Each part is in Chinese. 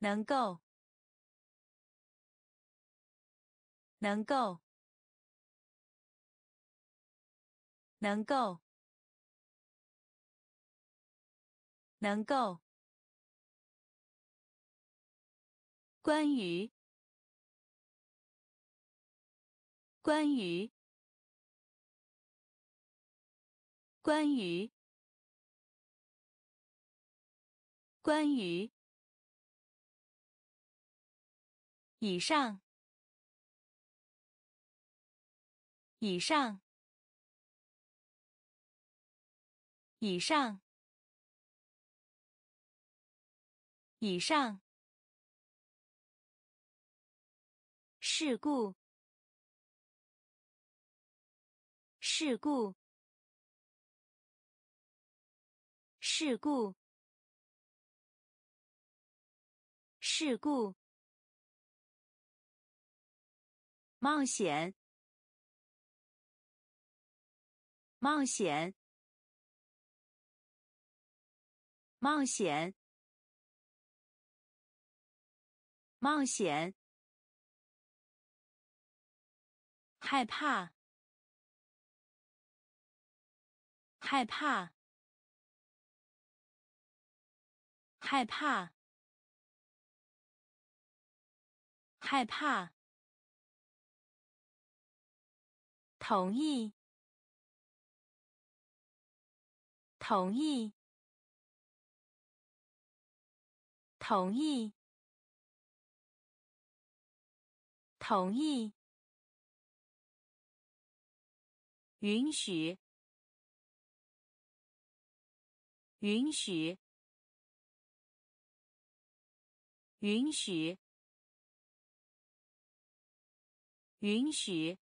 能够，能够，能够，能够。关于，关于，关于，关于。以上，以上，以上，以上。事故，事故，事故，事故。冒险，冒险，冒险，冒险。害怕，害怕，害怕，害怕。同意，同意，同意，同意。允许，允许，允许，允许。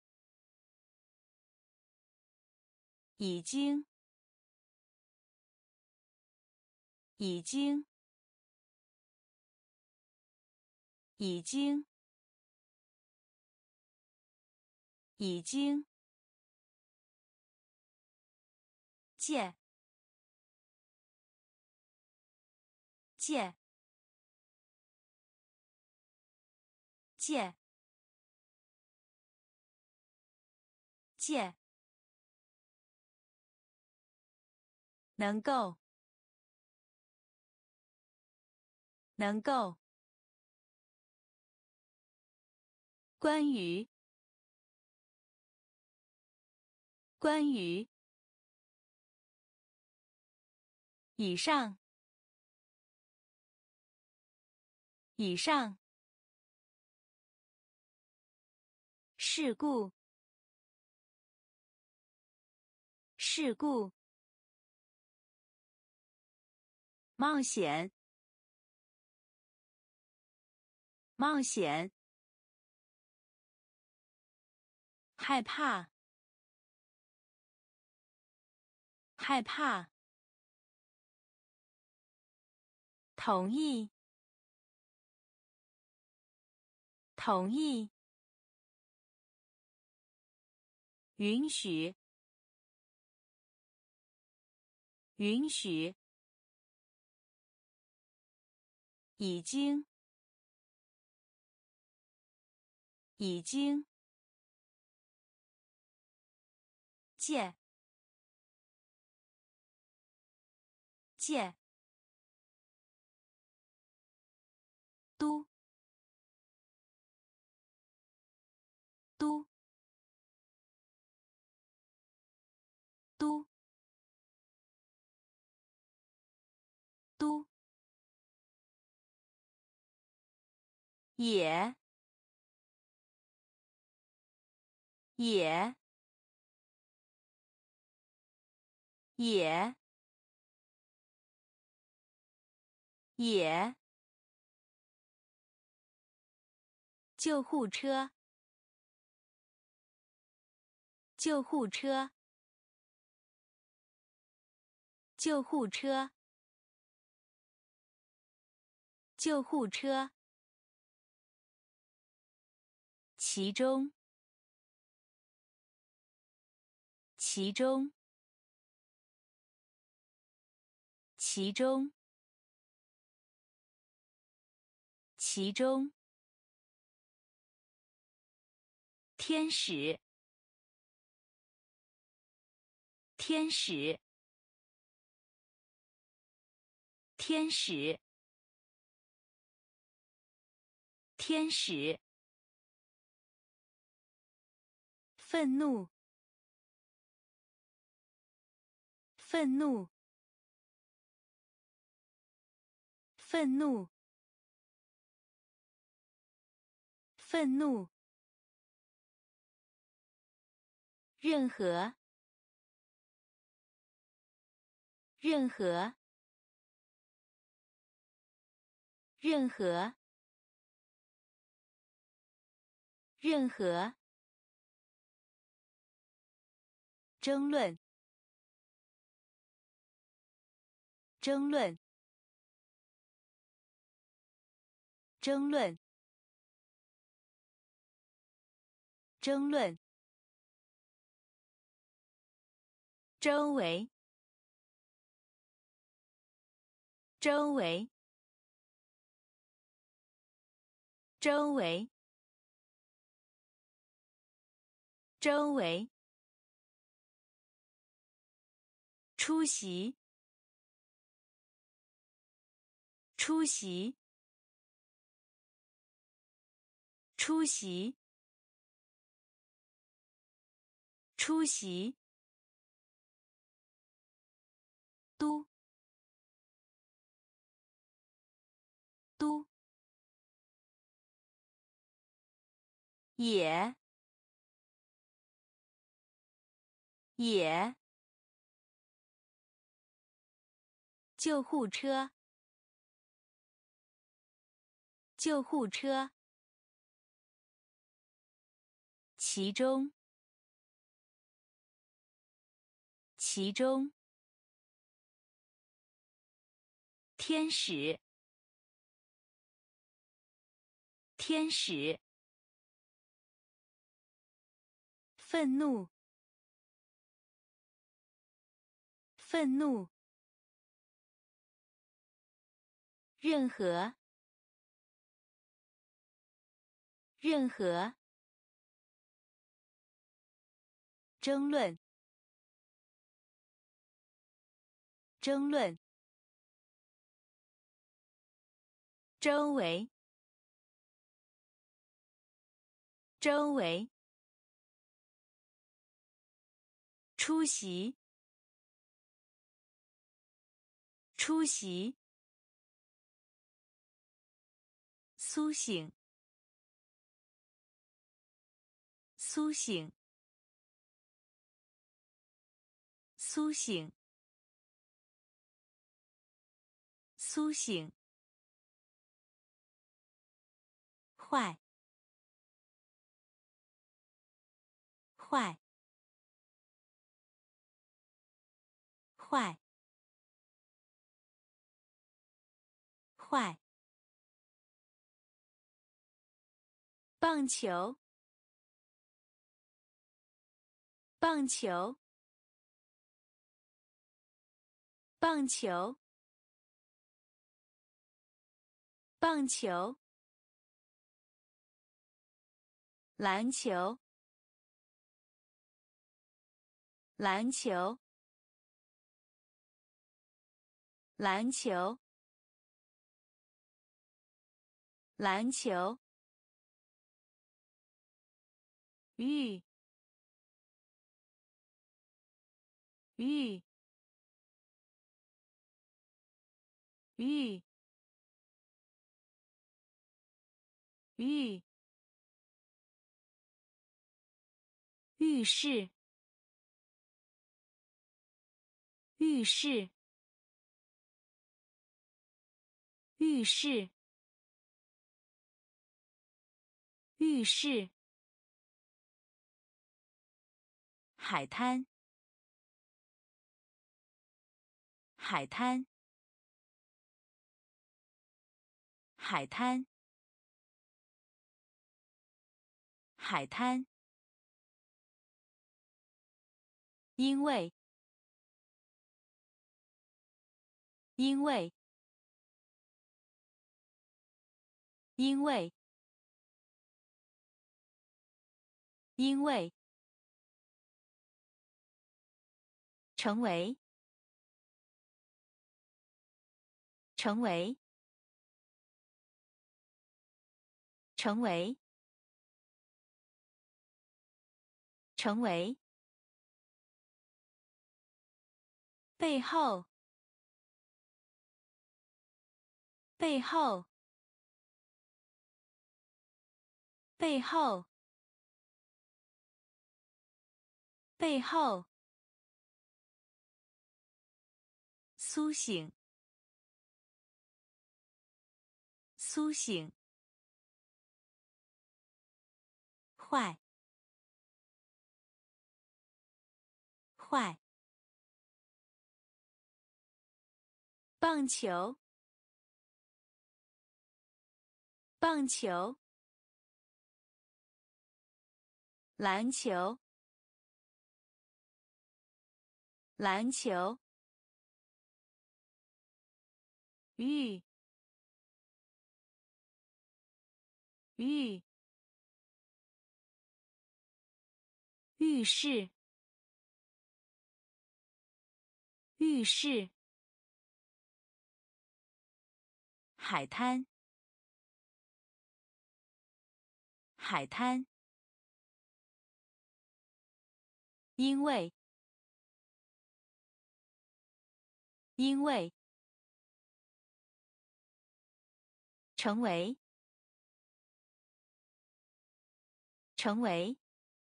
已经，已经，已经，已经。借，借，借，借。能够，能够。关于，关于。以上，以上。事故，事故。冒险，冒险。害怕，害怕。同意，同意。允许，允许。已经，已经。借，借。都，都，都，都。也，也，也，也。救护车，救护车，救护车，救护车。其中，其中，其中， 其中，天使，天使，天使，天使，愤怒，愤怒，愤怒，愤怒，任何，任何，任何，任何，争论，争论，争论，争论，周围，周围，周围，周围，出席，出席，出席，出席，都，都，也，也，救护车，救护车，其中，其中，天使，天使，愤怒，愤怒，任何，任何，争论，争论，周围，周围，出席，出席，苏醒，苏醒，苏醒，苏醒，坏，坏，坏，坏，棒球，棒球，棒球，棒球，篮球，篮球，篮球，篮球，玉，玉，玉，玉，浴室，浴室，浴室，浴室，海滩，海滩，海滩，海滩，因为，因为， 因为，因为，成为，成为，成为，成为，背后，背后，背后，背后，苏醒，苏醒，坏，坏，棒球，棒球，篮球，篮球，浴，浴，浴室，浴室，海滩，海滩，因为，因为，成为，成为，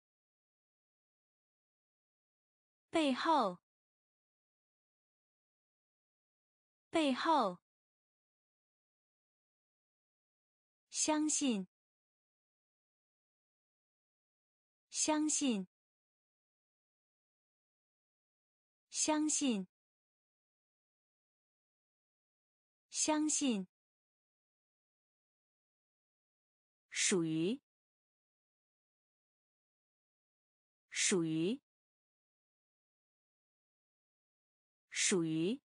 背后，背后，相信，相信，相信，相信，属于，属于，属于，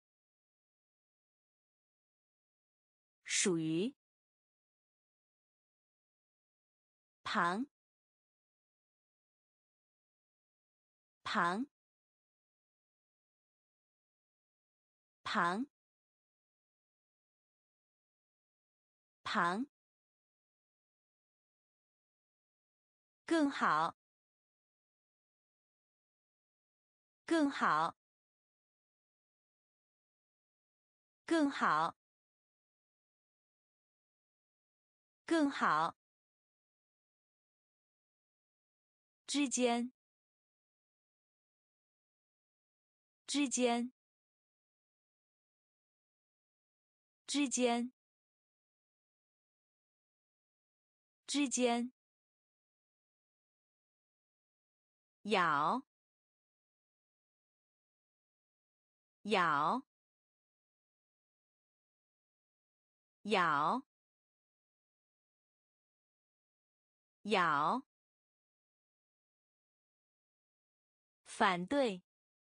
属于，旁，旁，旁，旁，更好，更好，更好，更好，之间，之间，之间，之间，咬，咬，咬，咬，反对，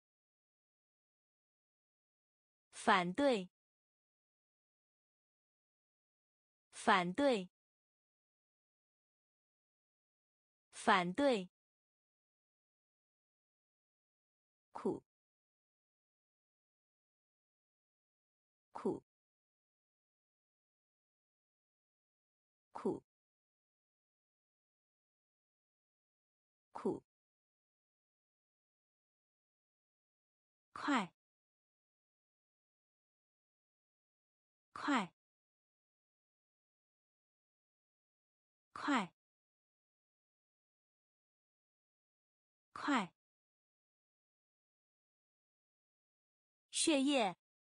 反对，反对，反对，苦，苦，苦，苦，快，快，快，快，血液，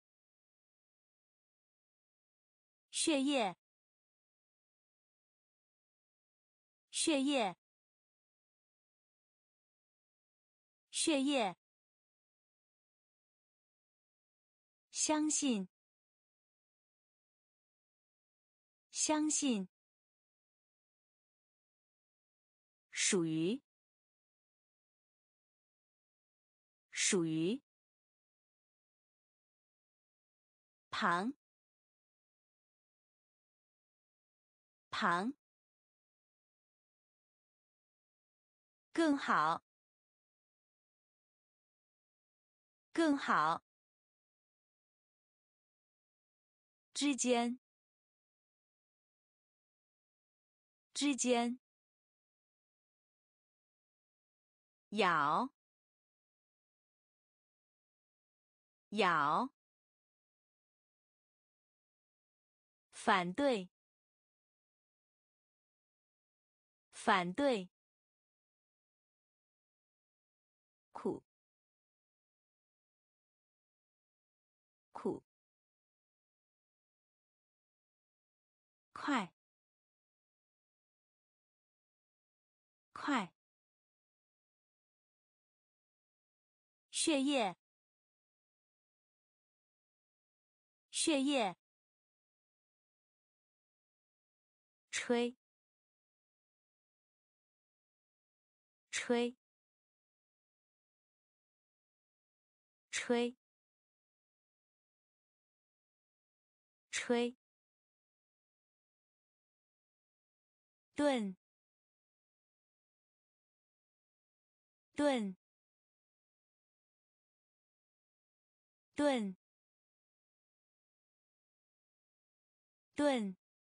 血液，血液，血液，相信，相信，属于，属于，旁， 旁，更好，更好，之间，之间，咬，咬，反对，反对，苦，苦，快，快，血液，血液，吹，吹，吹，吹，炖，炖，炖，炖，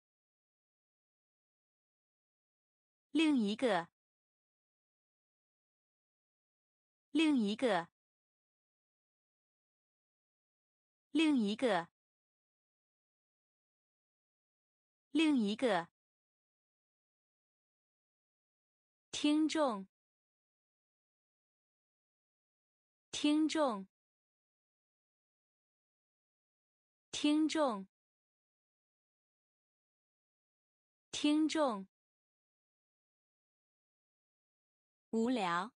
另一个，另一个，另一个，另一个，听众，听众，听众，听众，无聊，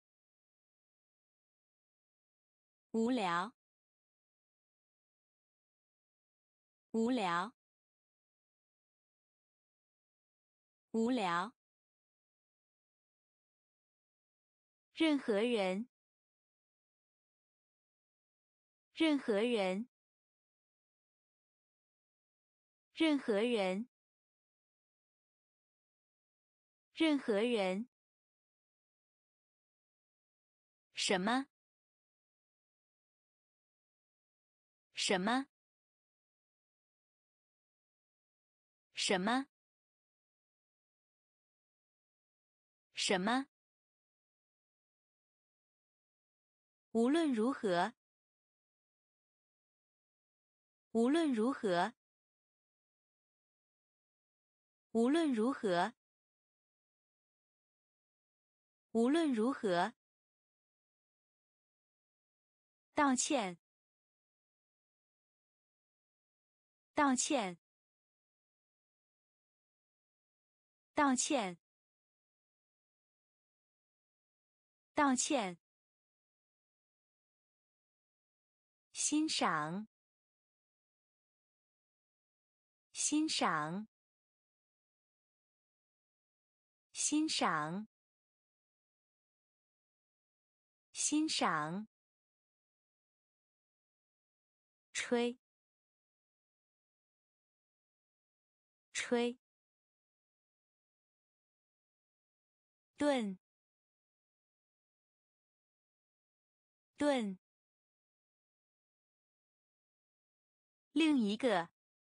无聊，无聊，无聊，任何人，任何人，任何人，任何人，什么？什么？什么？什么？无论如何，无论如何，无论如何，无论如何，道歉，道歉，道歉，道歉，欣赏，欣赏，欣赏，欣赏，吹，吹，炖，炖，另一个，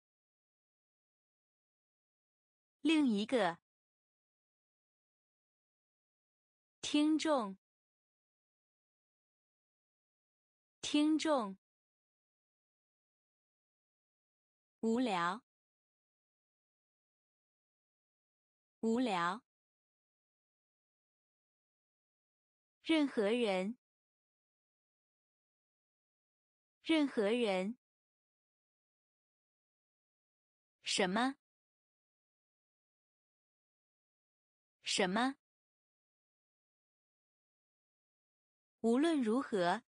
另一个，听众，听众，无聊，无聊，任何人，任何人，什么？什么？无论如何，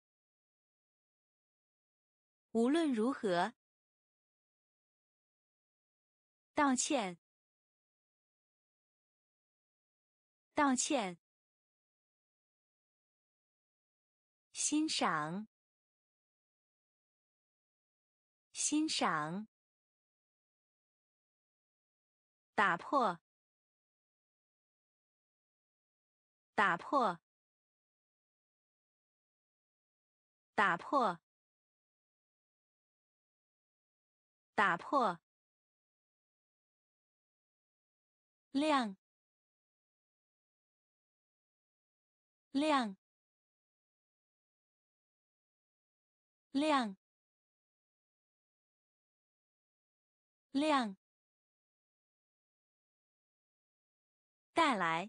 无论如何，道歉，道歉，欣赏，欣赏， 打破，打破，打破，打破，亮，亮，亮，亮，带来，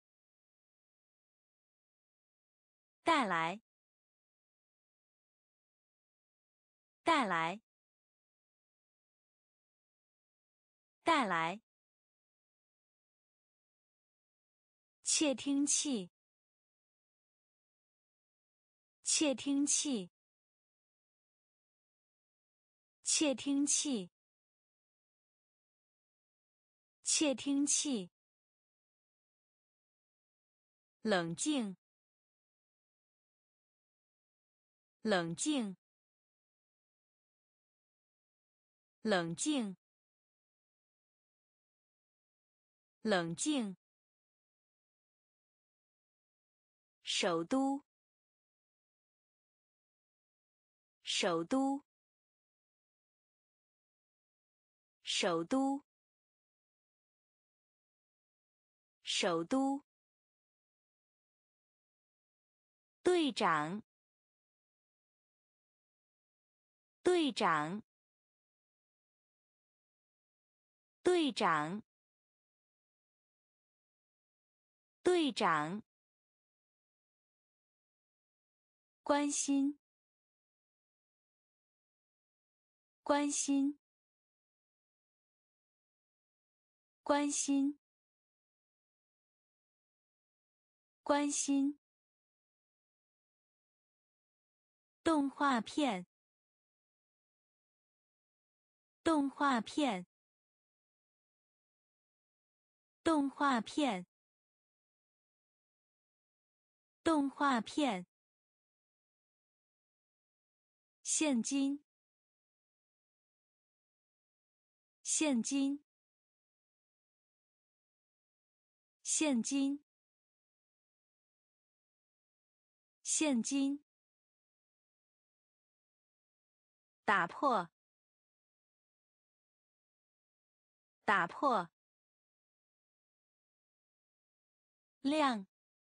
带来，带来，带来，窃听器，窃听器，窃听器，窃听器，冷静，冷静，冷静，冷静，首都，首都，首都，首都，队长，队长，队长，队长，关心，关心，关心，关心，动画片，动画片，动画片，动画片，现金，现金，现金，现金，打破，打破，亮，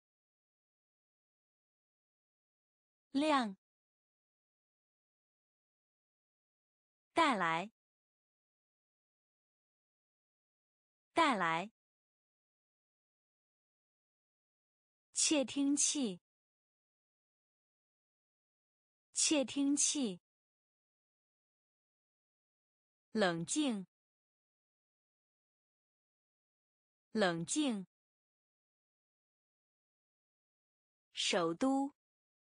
亮，带来，带来，窃听器，窃听器，冷静，冷静，首都，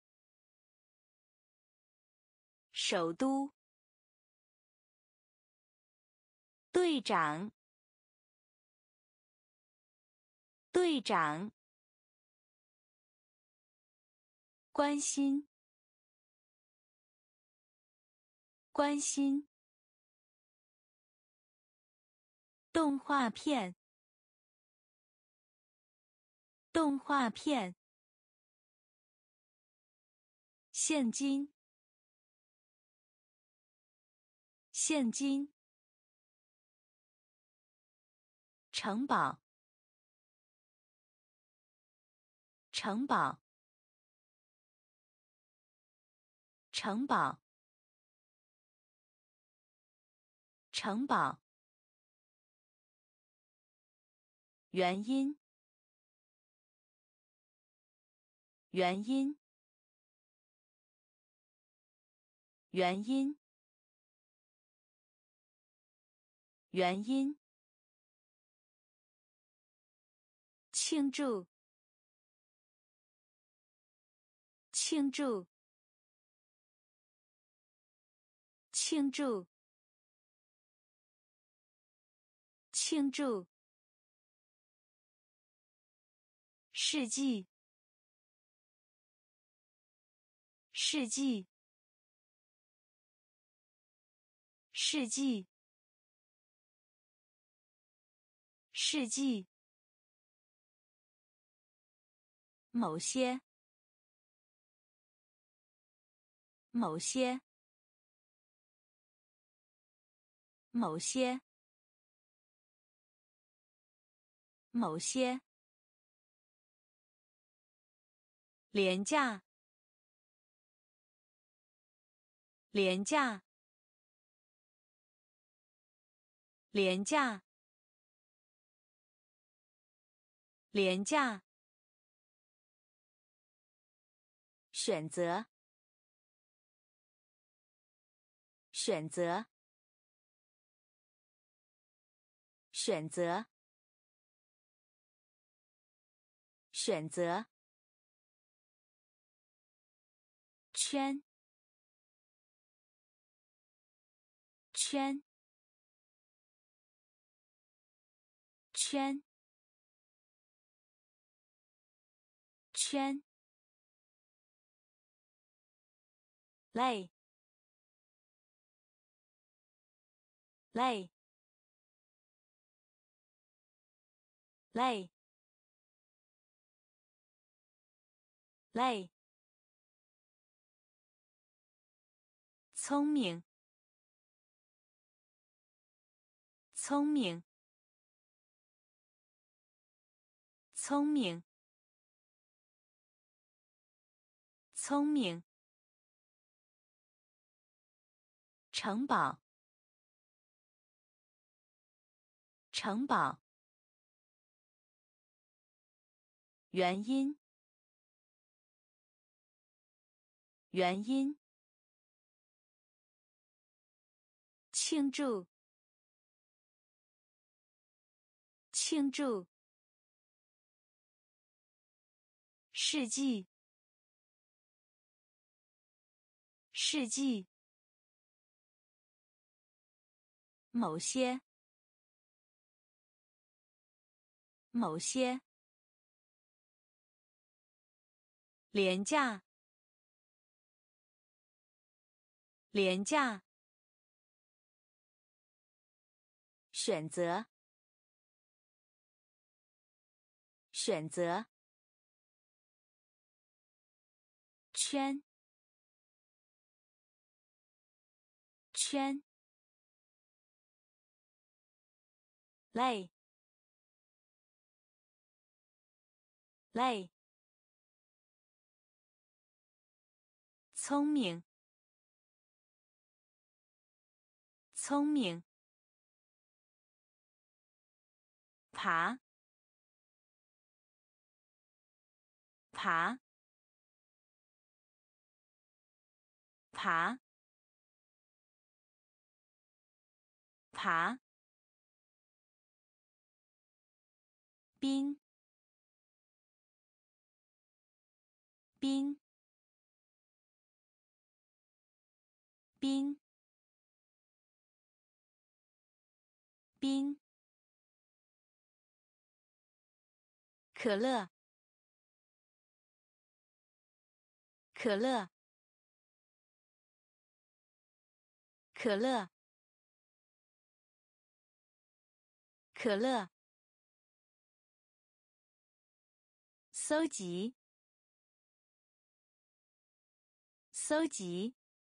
首都，队长，队长，关心，关心，动画片，动画片，现金，现金，城堡，城堡，城堡，城堡，原因，原因，原因，原因，庆祝，庆祝，庆祝，庆祝，世纪，世纪，世纪， 世纪，某些，某些，某些，某些，廉价，廉价，廉价，廉价，选择，选择，选择，选择，圈，圈，圈，圈，累，累，累，累，聪明，聪明，聪明，聪明，城堡，城堡，原因，原因，庆祝，庆祝，世纪，世纪，某些，某些，廉价，廉价，选择，选择，圈，圈，累，累，聪明，聪明，爬，爬，爬，爬，冰，冰，冰，冰，可乐，可乐，可乐，可乐，搜集，搜集，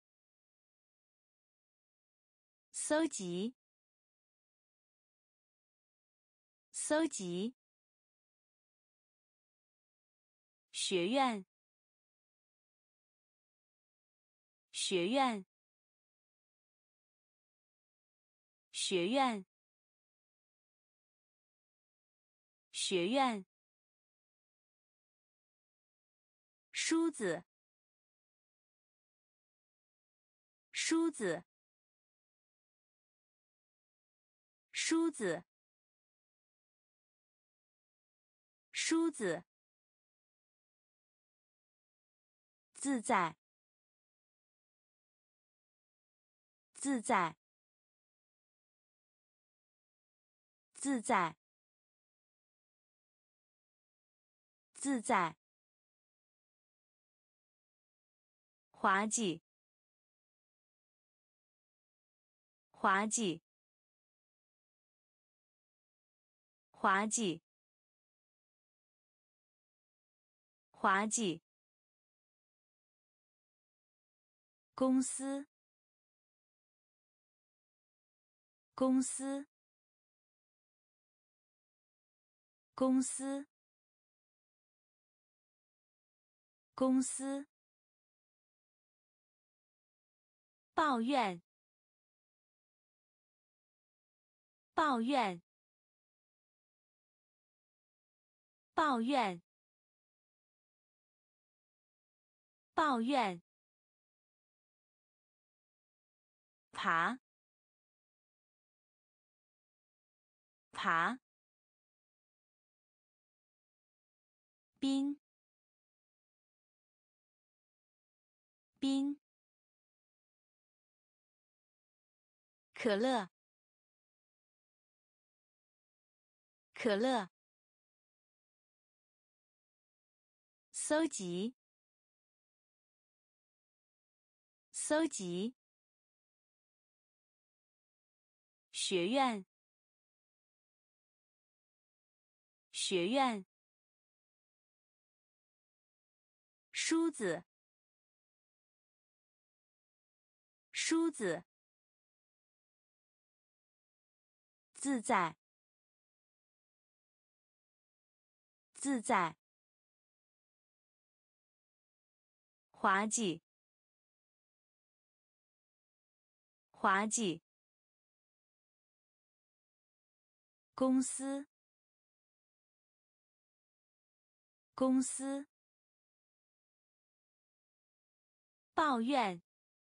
搜集，搜集，学院，学院，学院，学院，梳子，梳子，梳子，梳子，自在，自在，自在，自在，滑稽，滑稽， 滑稽，滑稽。公司，公司，公司，公司。抱怨，抱怨，抱怨，抱怨。爬，爬。冰，冰。可乐，可乐。搜集，搜集。学院，学院。梳子，梳子。自在，自在。滑稽，滑稽。公司，公司。抱怨，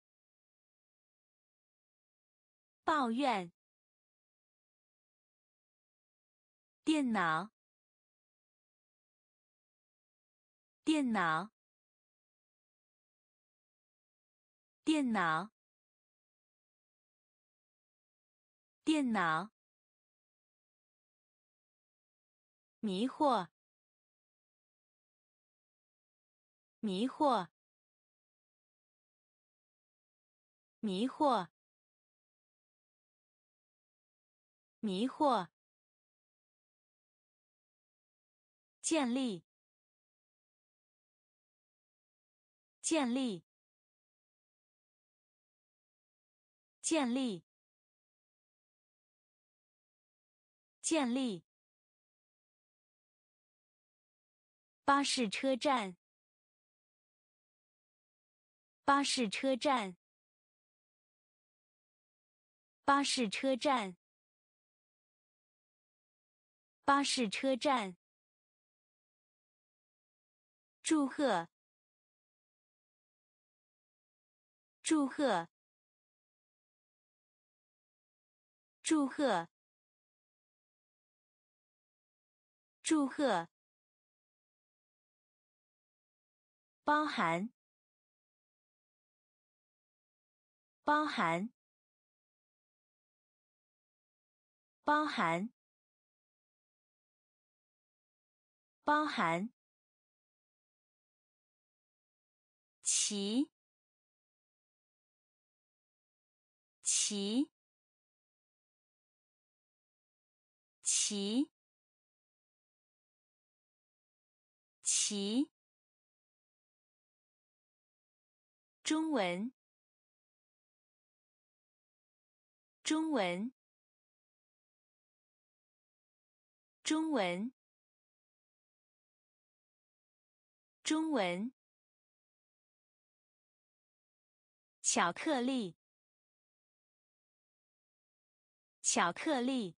抱怨。电脑，电脑，电脑，电脑。迷惑，迷惑，迷惑，迷惑。建立，建立，建立，建立。巴士车站，巴士车站，巴士车站，巴士车站。祝贺，祝贺，祝贺，祝贺。包含，包含，包含，包含。骑，骑，骑，骑。中文，中文，中文，中文。巧克力，巧克力，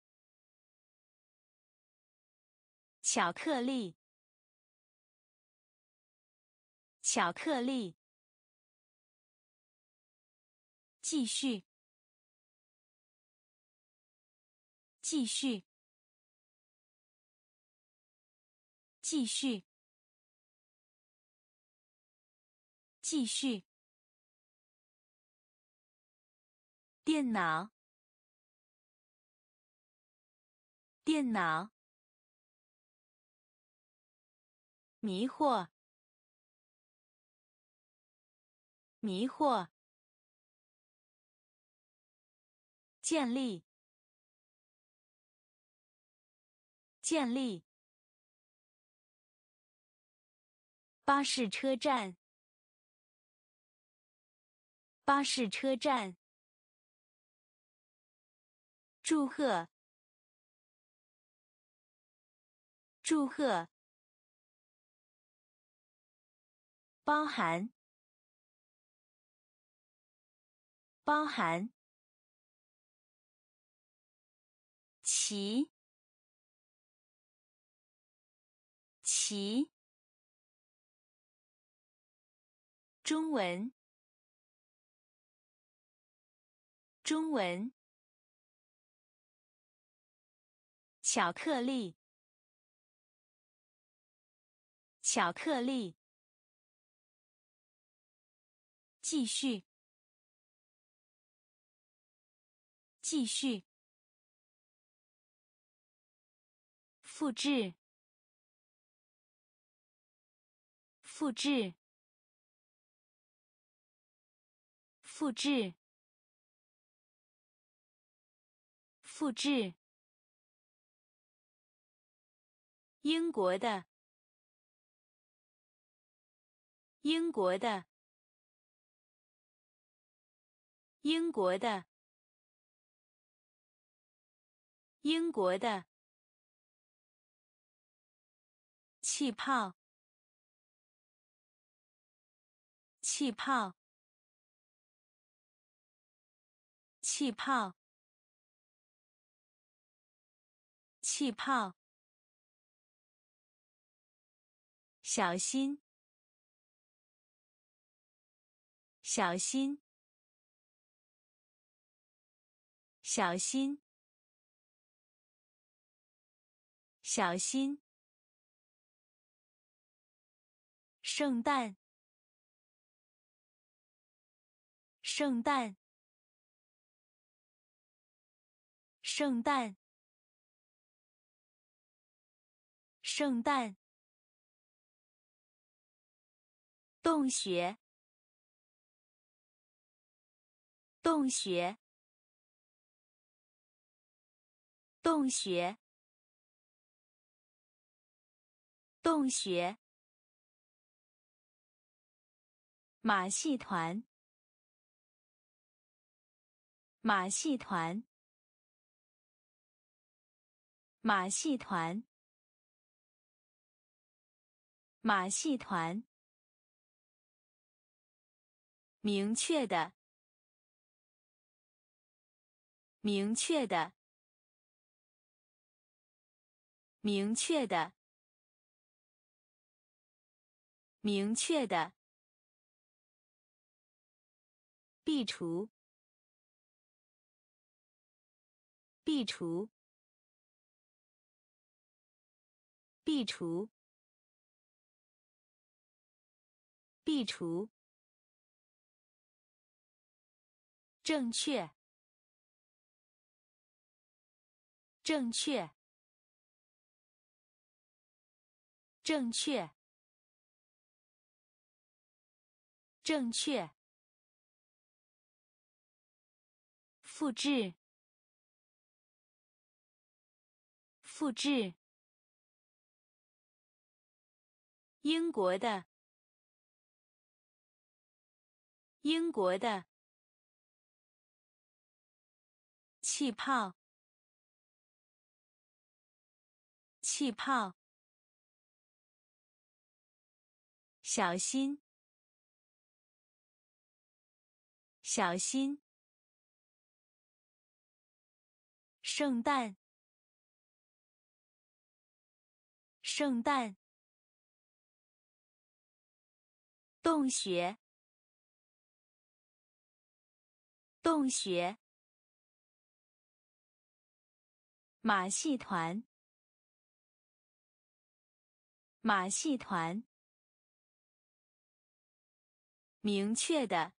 巧克力，巧克力。继续，继续，继续，继续。电脑，电脑。迷惑，迷惑。建立， 建立。巴士车站。巴士车站。祝贺。祝贺。包含。包含。骑。骑。中文。中文。巧克力。巧克力。继续。继续。复制。复制。复制。复制。英国的。英国的。英国的。英国的。气泡。气泡。气泡。气泡。小心。小心。小心。小心。圣诞。圣诞。圣诞。圣诞。洞穴。洞穴。洞穴。洞穴。马戏团。马戏团。马戏团。马戏团。明确的。明确的。明确的。明确的。壁橱。壁橱。壁橱。壁橱。正确。正确。正确。正确。复制。复制。英国的。英国的。气泡。气泡。小心。小心。圣诞。圣诞。洞穴。洞穴。马戏团。马戏团。明确的。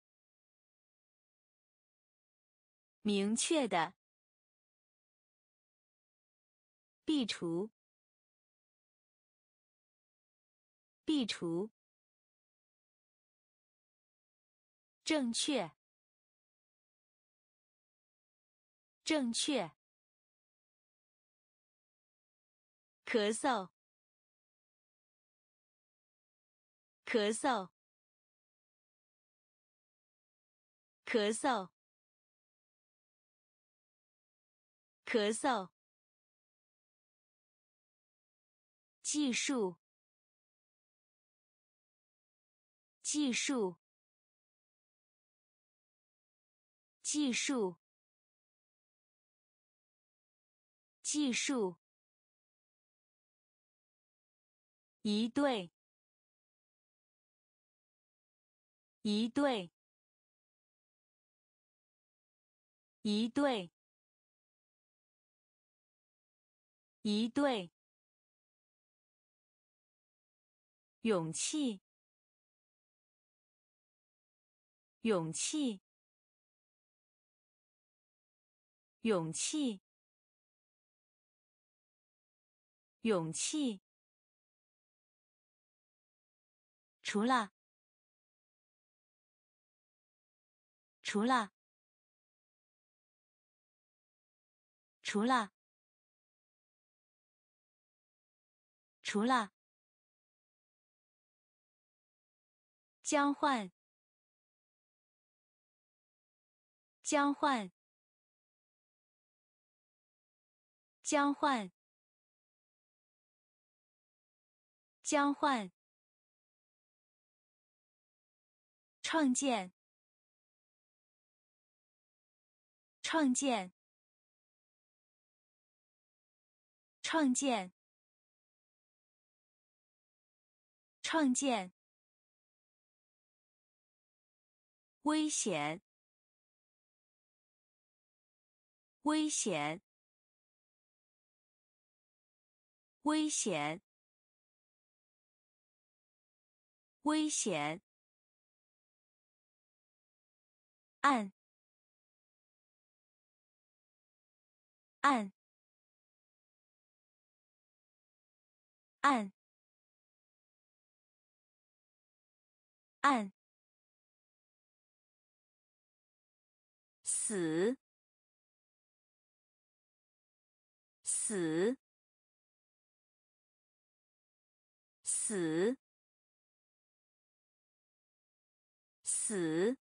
明确的。壁橱。壁橱。正确。正确。 咳嗽，咳嗽，咳嗽，咳嗽。技术，技术，技术，技术。一对，一对，一对，一对。勇气，勇气，勇气，勇气。除了，除了，除了，除了。交换，交换，交换，交换。创建，创建，创建，创建。危险，危险，危险，危险。按，按，按，按。死，死，死，死。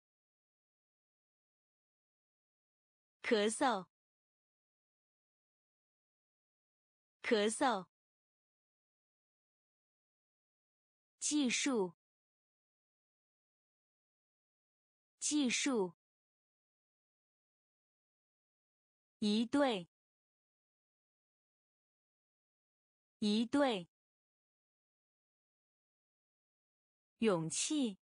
咳嗽，咳嗽。技术，技术。一对，一对。勇气，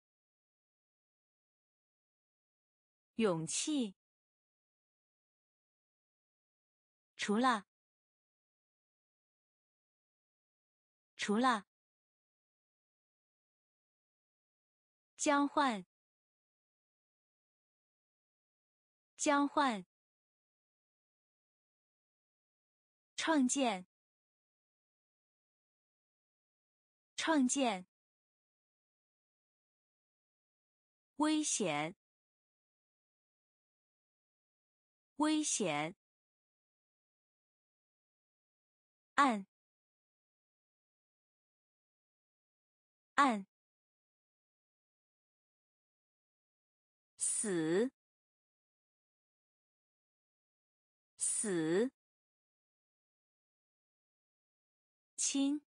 勇气。除了，除了。交换，交换。创建，创建。危险，危险。按，按。死，死。亲，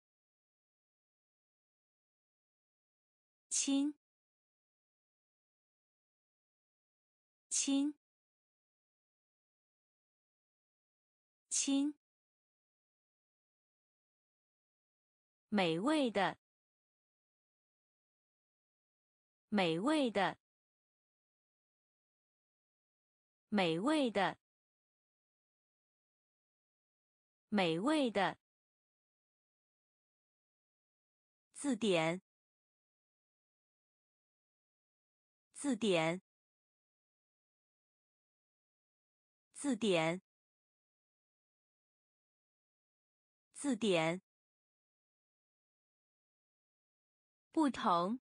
亲，亲，亲。美味的，美味的，美味的，美味的。字典，字典，字典，字典。不同，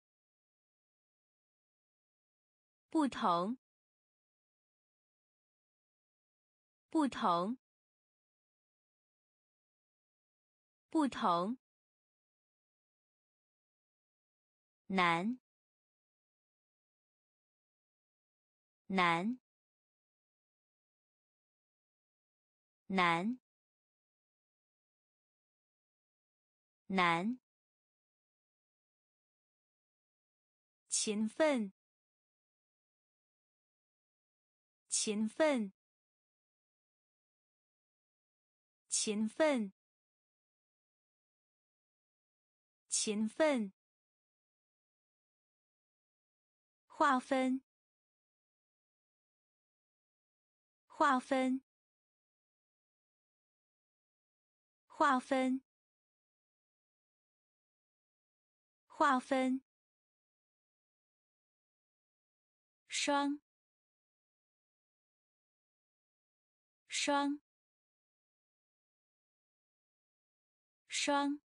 不同，不同， 不同，难，难，难，难，勤奋，勤奋，勤奋，勤奋，划分，划分，划分，划分，双，双，双，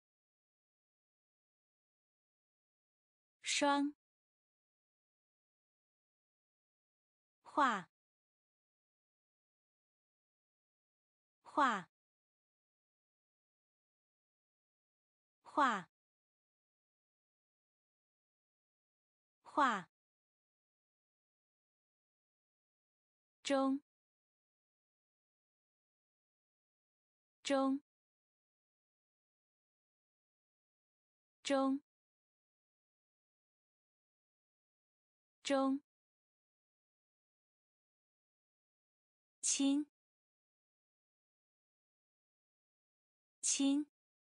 双，画，画，画，画，中，中，中，中，亲，亲，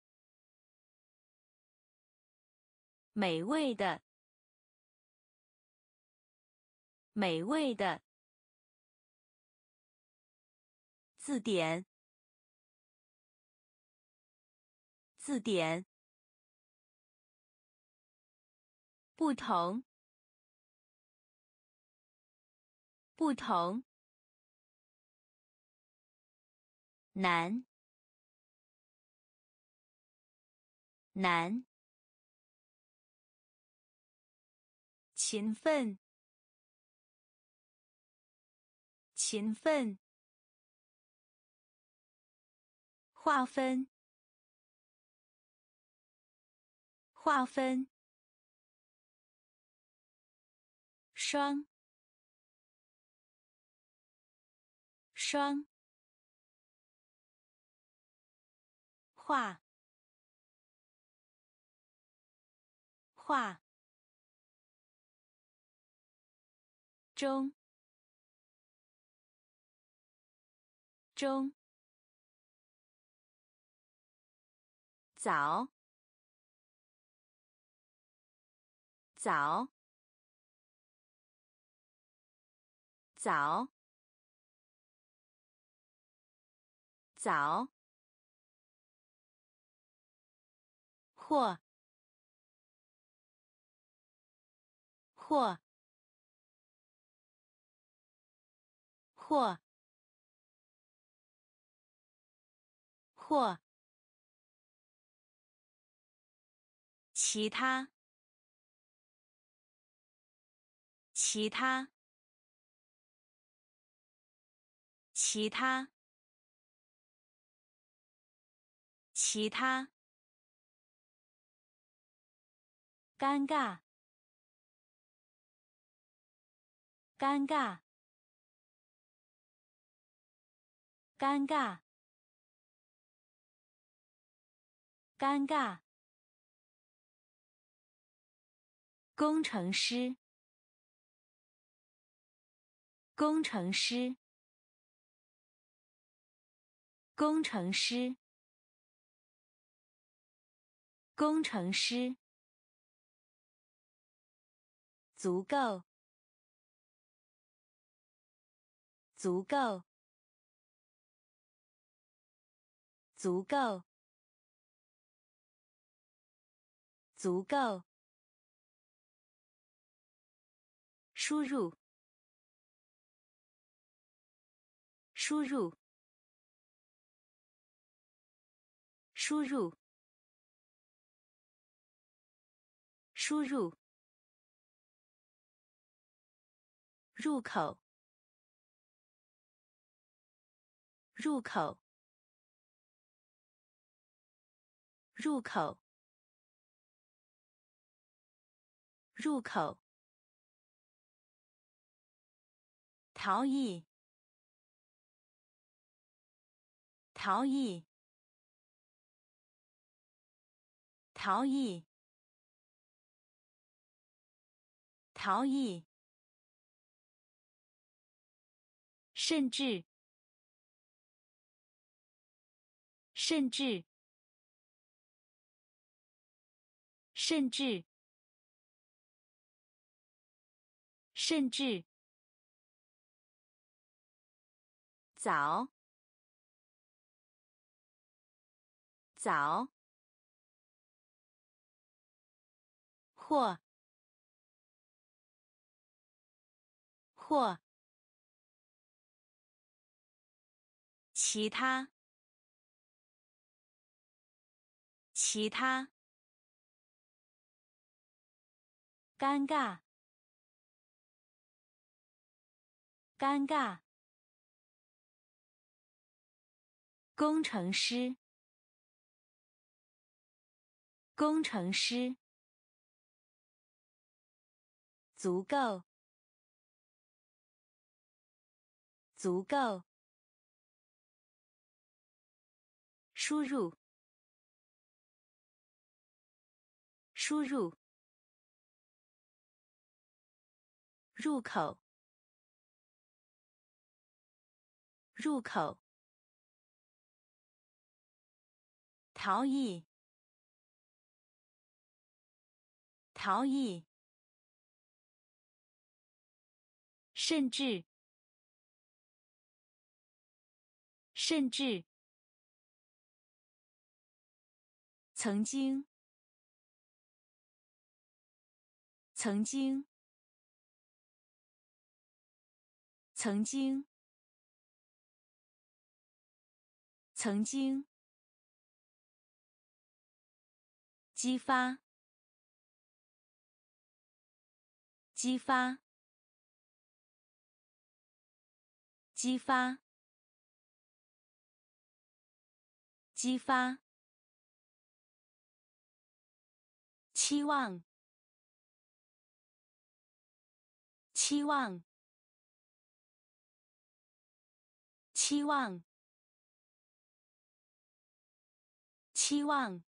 美味的，美味的，字典，字典，不同，不同，难，难，勤奋，勤奋，划分，划分，双，双，画，画，中，中，早，早，早，早，或，或，或，或，其他，其他，其他，其他，尴尬，尴尬，尴尬，尴尬，工程师，工程师，工程师，工程师，足够，足够，足够，足够，输入，输入，输入，输入，入口，入口， 入口，入口，逃逸，逃逸，逃逸，逃逸，甚至，甚至，甚至，甚至，早，早，或，或，其他，其他，尴尬，尴尬，工程师，工程师，足够，足够，输入，输入，入口，入口，逃逸，逃逸，甚至，甚至，曾经，曾经，曾经，曾经，激发，激发，激发，激发，期望，期望，期望，期望，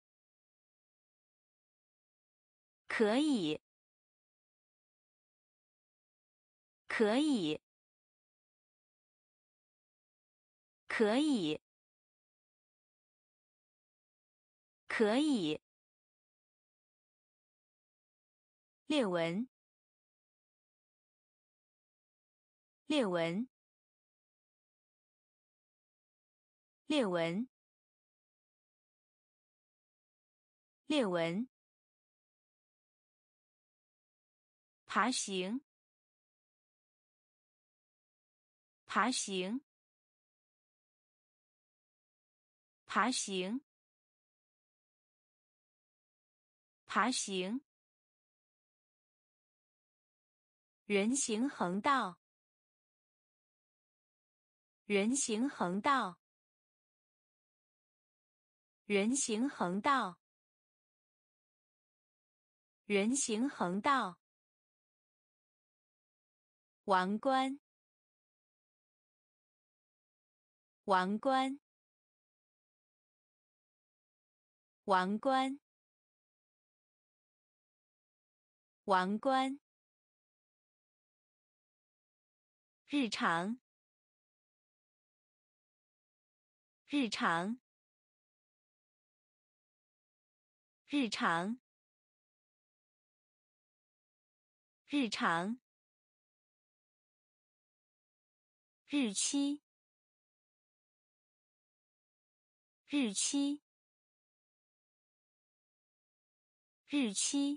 可以，可以，可以，可以，列文，列文，列文，列文，爬行，爬行，爬行，爬行，人行横道，人行横道，人行横道，人行横道，王冠，王冠，王冠，王冠，日常，日常，日常，日常，日期，日期，日期，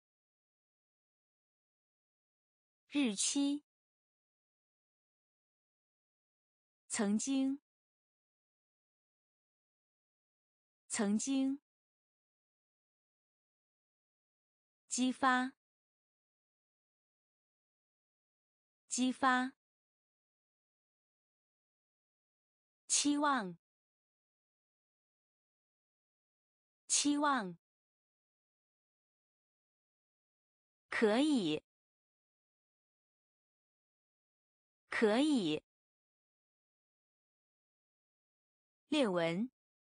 日期，曾经，曾经，激发，激发，期望， 期望，可以，可以。列文，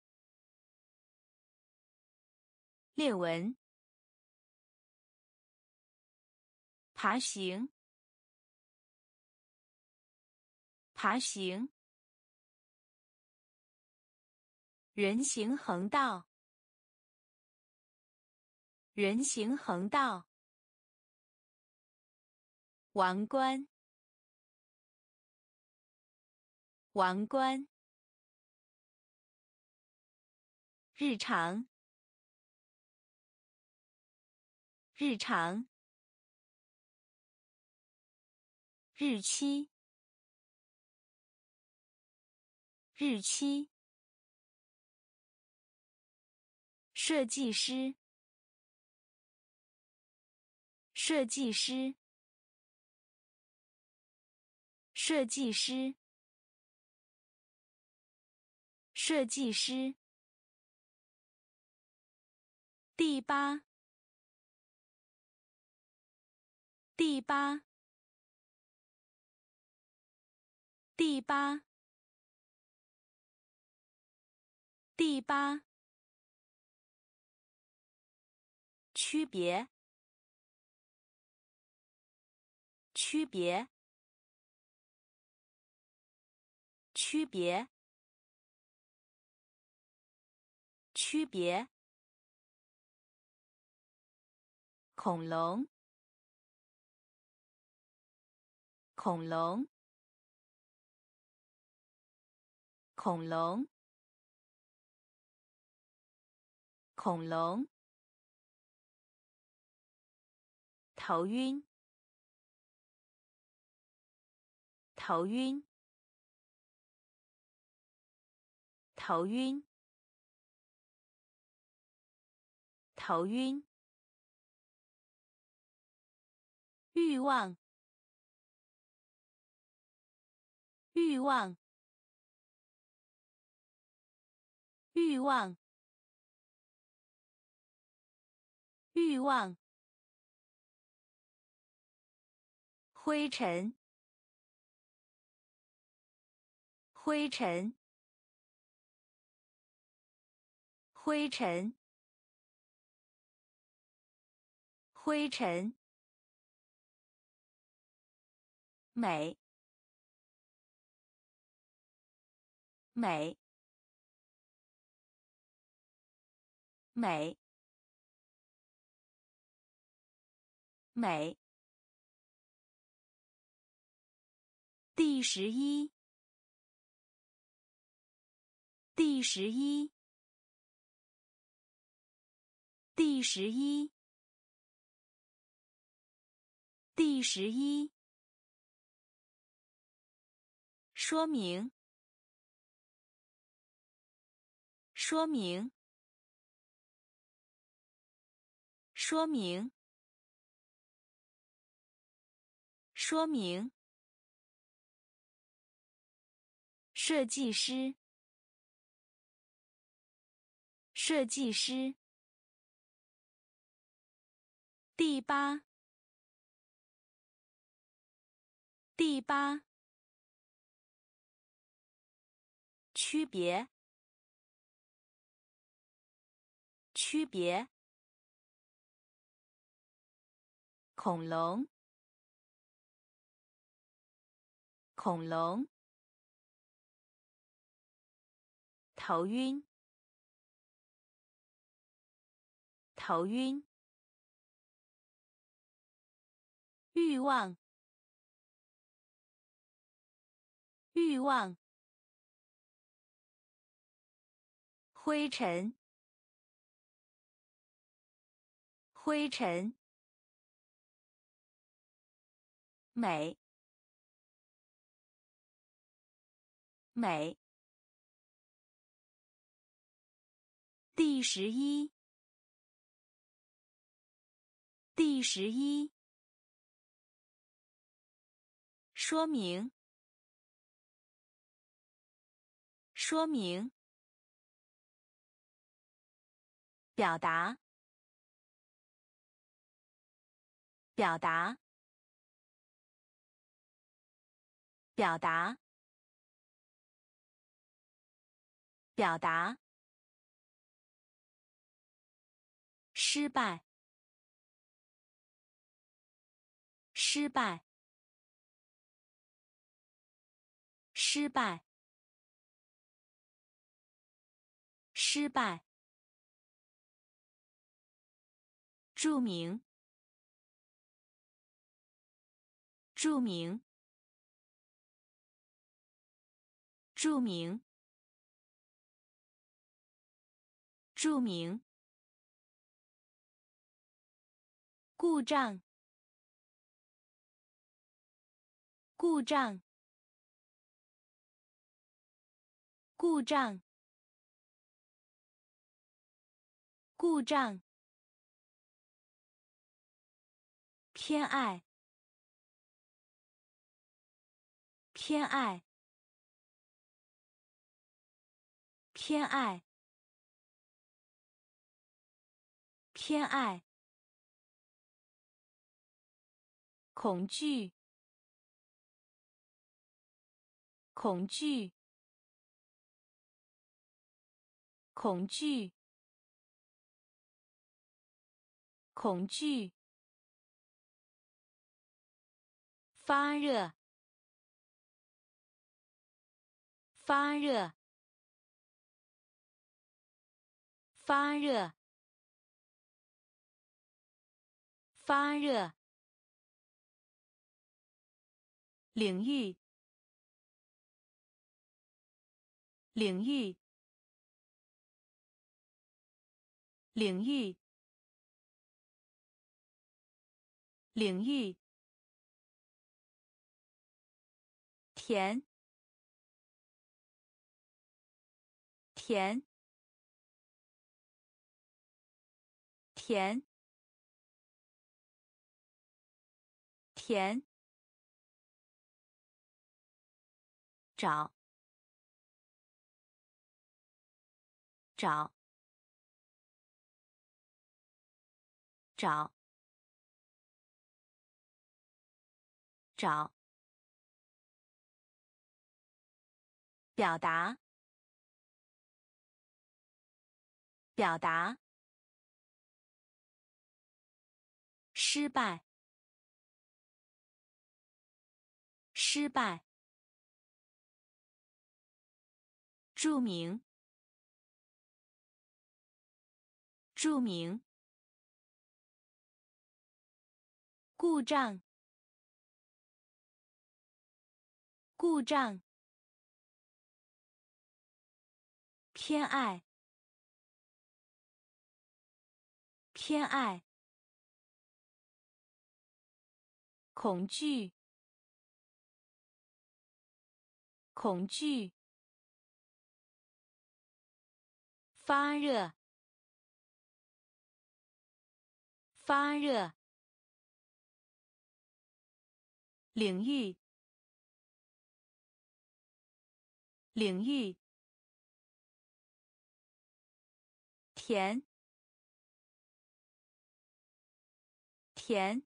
列文。爬行，爬行。人行横道，人行横道。王冠，王冠。日常，日常。日期，日期。设计师，设计师。设计师，设计师。第八，第八，第八，第八。区别，区别，区别，区别。恐龙，恐龙，恐龙，恐龙。头晕，头晕，头晕，头晕。欲望，欲望，欲望，欲望。灰尘，灰尘，灰尘，灰尘。美，美，美，美。第11，第11，第11，第11。说明，说明，说明，说明。设计师，设计师。第八，第八。区别，区别。恐龙，恐龙。头晕，头晕。欲望，欲望。灰尘，灰尘。美，美。第11，第11。说明，说明。 表达，表达，表达，表达，失败，失败，失败，失败，著名，著名，著名，著名，故障，故障，故障，故障，偏爱，偏爱，偏爱，偏爱，恐惧，恐惧，恐惧，恐惧，发热，发热，发热，发热，领域，领域，领域，领域，甜，甜，甜，甜，找，找，找，找，表达，表达，失败，失败，著名，著名，故障，故障，偏爱，偏爱，恐惧，恐惧，发热，发热，领域，领域，甜，甜，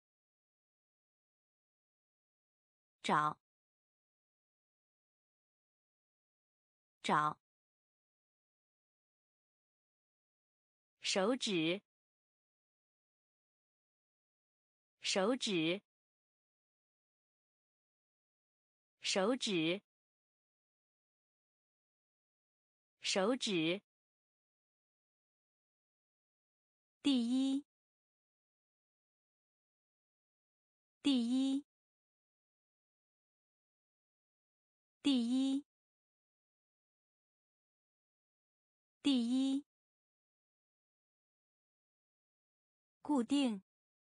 找，找，手指，手指，手指，手指，第一，第一，第一，第一，固定，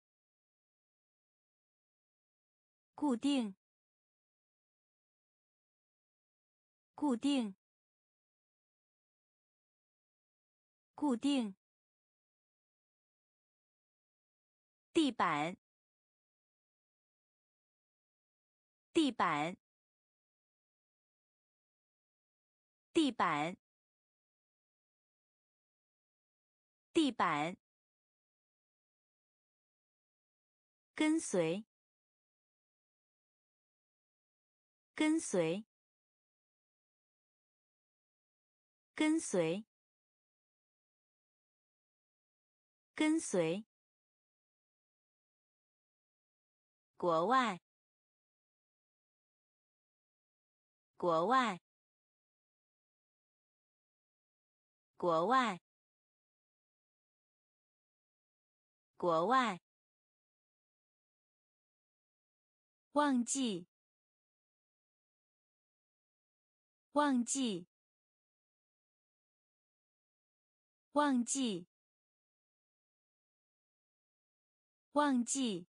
固定，固定，固定，地板，地板，地板， 地板，跟随，跟随，跟随，跟随，国外，国外，国外，国外，忘记，忘记，忘记，忘记，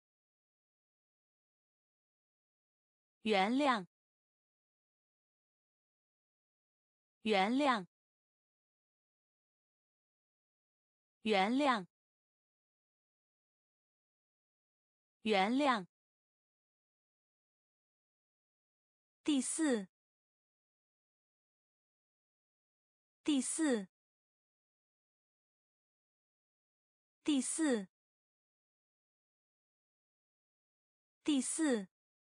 原谅，原谅，原谅，原谅。第四，第四，第四，第四，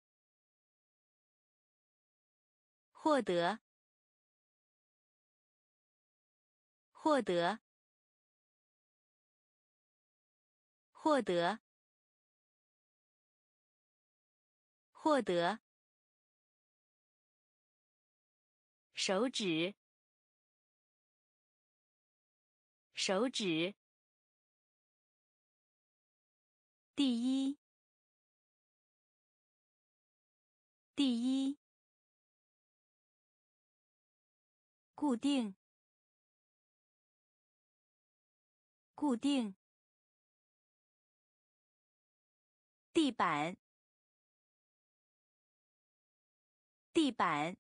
获得，获得，获得，获得。手指，手指。第一，第一。固定，固定。地板，地板。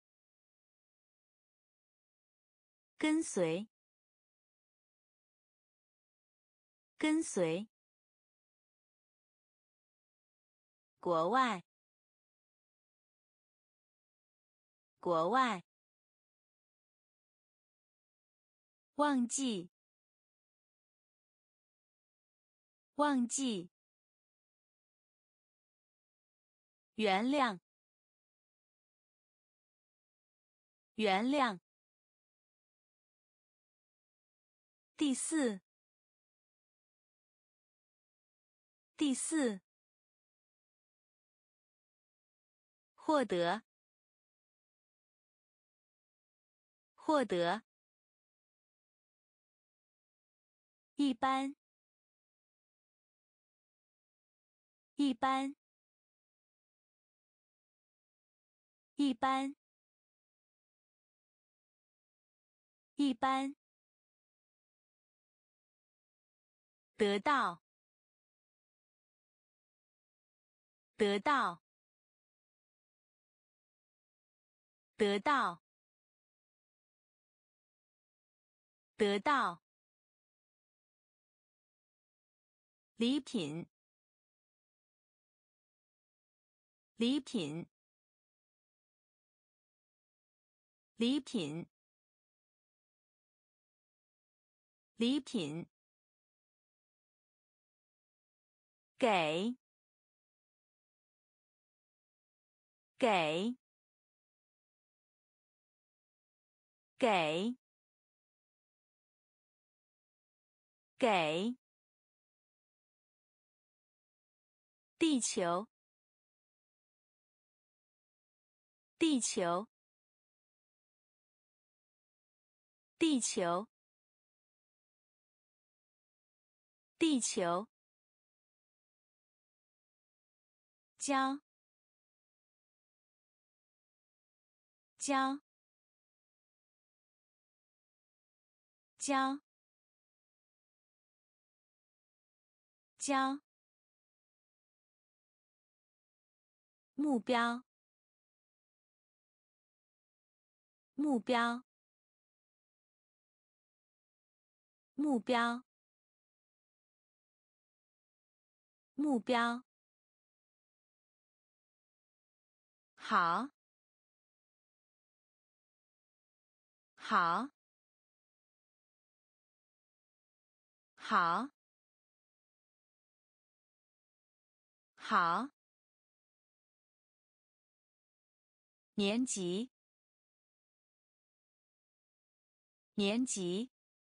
跟随，跟随。国外，国外。忘记，忘记。原谅，原谅。第四，第四。获得，获得。一般，一般，一般，一般。得到，得到，得到，得到。礼品，礼品，礼品，礼品。给，给，给，给。地球，地球，地球，地球。教，教，教，教。目标，目标，目标，目标。好，好。 好，好，年级，年级，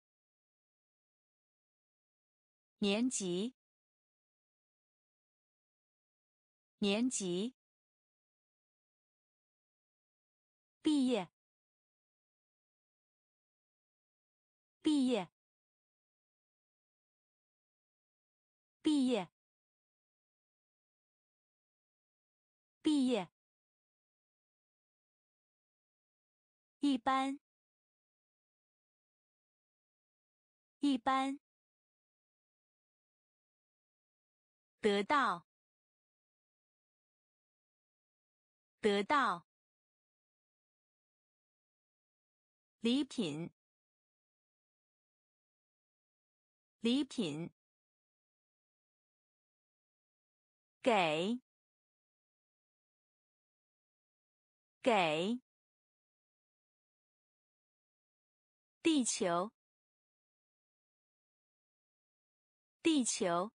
年级，年级，毕业，毕业，毕业，毕业，一般，一般，得到，得到，礼品，礼品，给，给，地球，地球，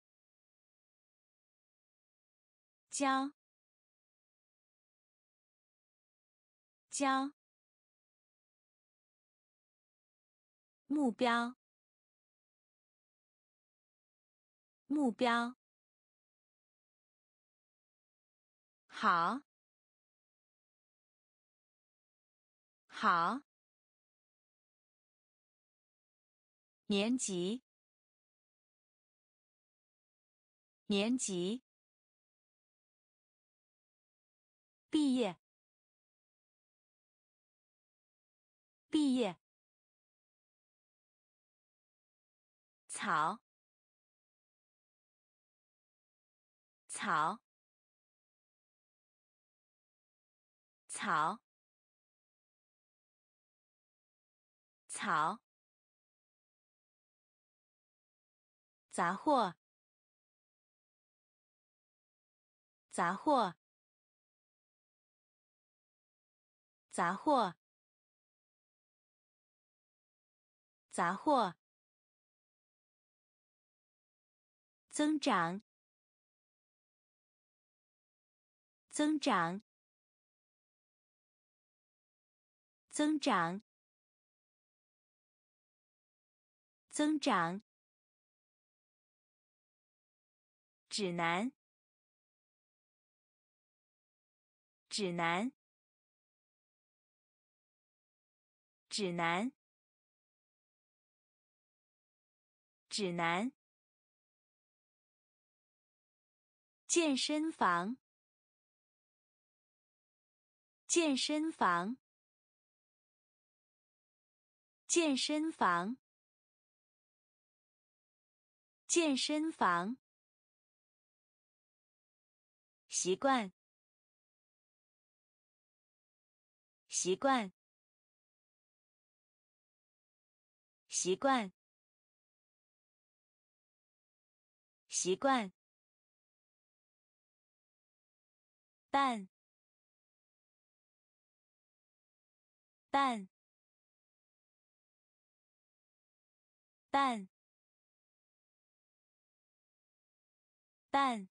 教，教，目标，目标，好，好，年级，年级，毕业，毕业，草，草，草，草，杂货，杂货，杂货，杂货，增长，增长，增长，增长，指南，指南，指南，指南，健身房，健身房，健身房，健身房，习惯，习惯，习惯，习惯，办，办，办，办，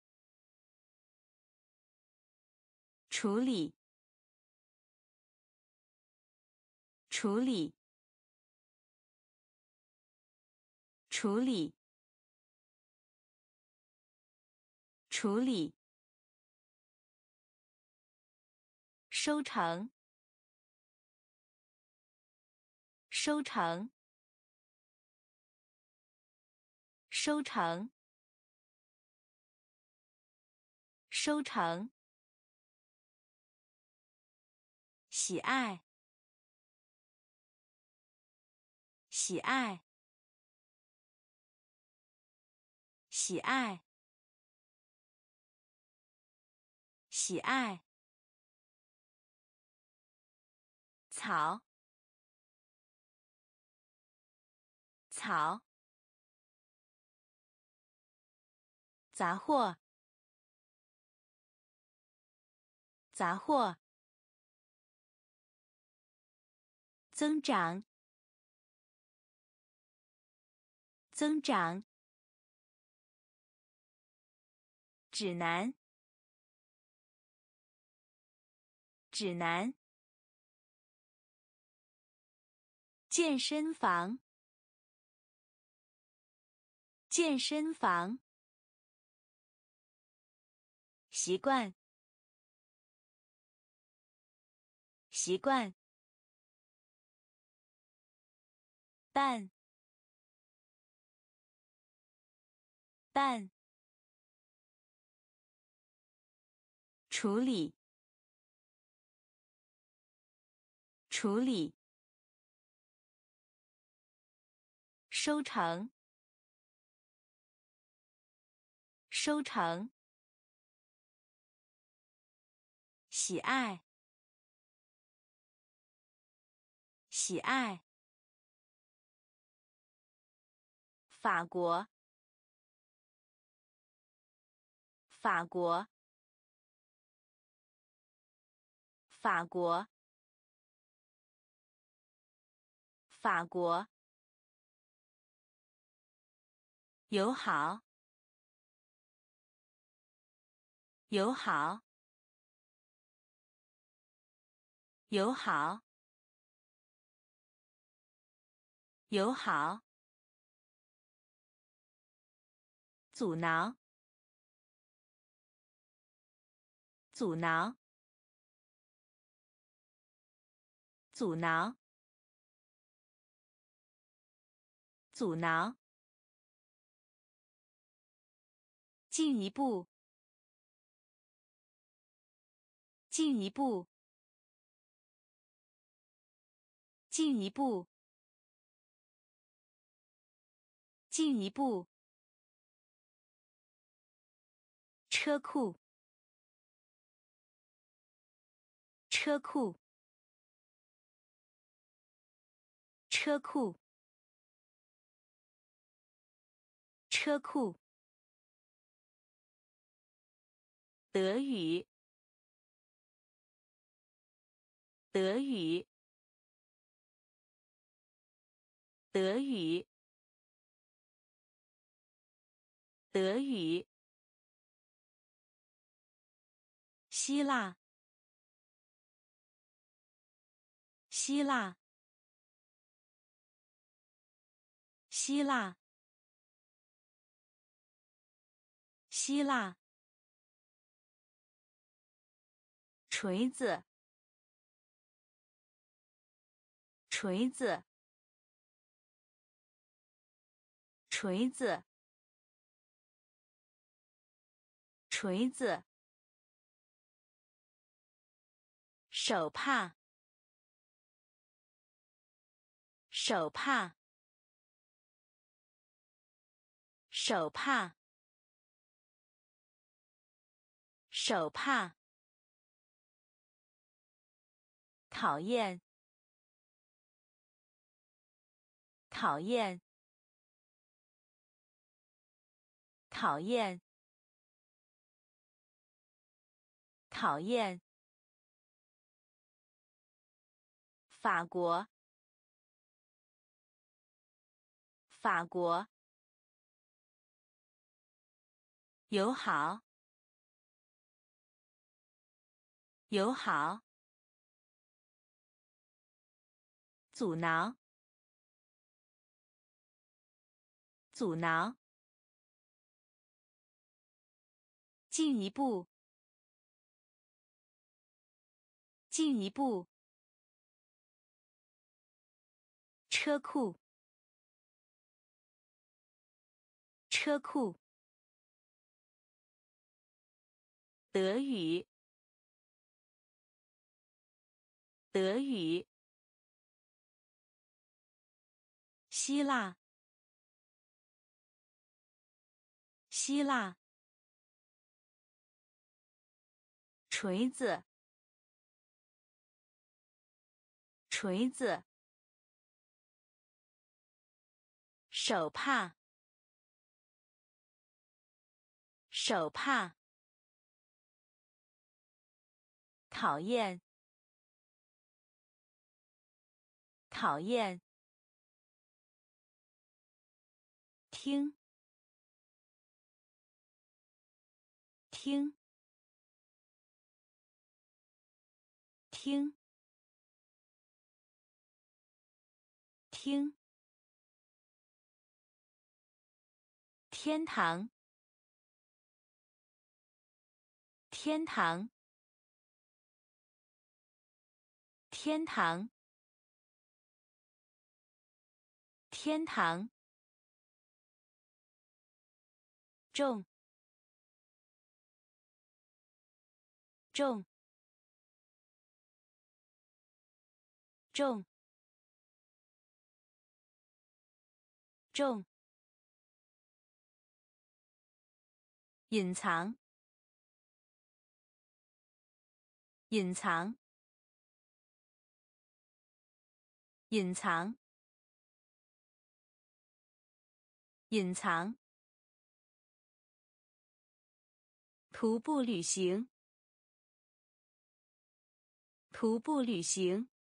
处理，处理，处理，处理，收成，收成，收成，收成，喜爱，喜爱，喜爱，喜爱，草，草，杂货，杂货，增长， 增长，指南，指南，健身房，健身房，习惯，习惯，办，办，处理，处理，收成，收成，喜爱，喜爱，法国，法国，法国，法国，友好，友好，友好，友好，阻挠，阻挠，阻挠，阻挠，进一步，进一步，进一步，进一步，车库，车库，车库，车库，德语，德语，德语，德语，希腊，希腊，希腊，希腊，锤子，锤子，锤子，锤子，手帕，手帕，手帕，手帕，讨厌，讨厌，讨厌，讨厌，法国，法国，友好，友好，阻挠，阻挠，进一步，进一步，车库，车库，德语，德语，希腊，希腊，锤子，锤子，手帕，手帕，讨厌，讨厌， 听，听，听，听。天堂，天堂，天堂，天堂。重，重，重，重。隐藏，隐藏，隐藏，隐藏。徒步旅行，徒步旅行，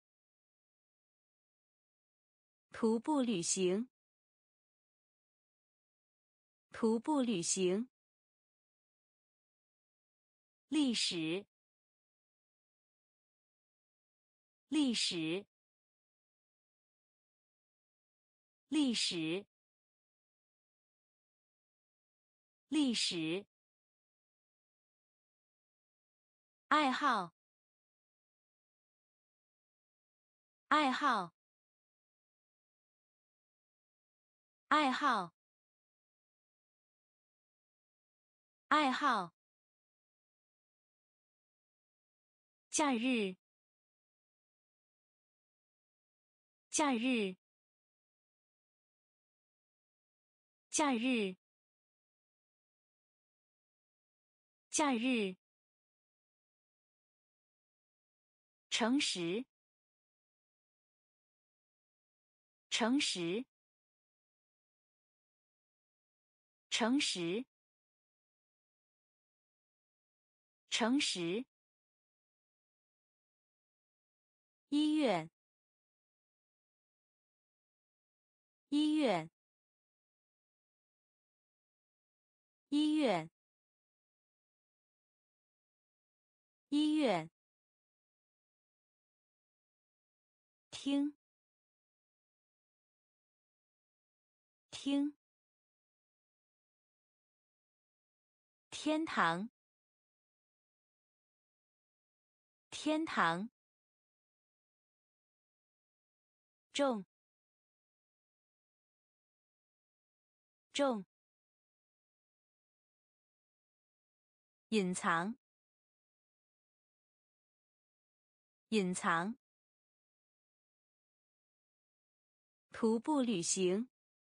徒步旅行，徒步旅行。历史，历史，历史，历史。爱好，爱好，爱好，爱好。假日，假日，假日，假日。诚实，诚实，诚实，诚实。医院，医院，医院，医院。听，听。天堂，天堂。重，重。隐藏，隐藏。徒步旅行，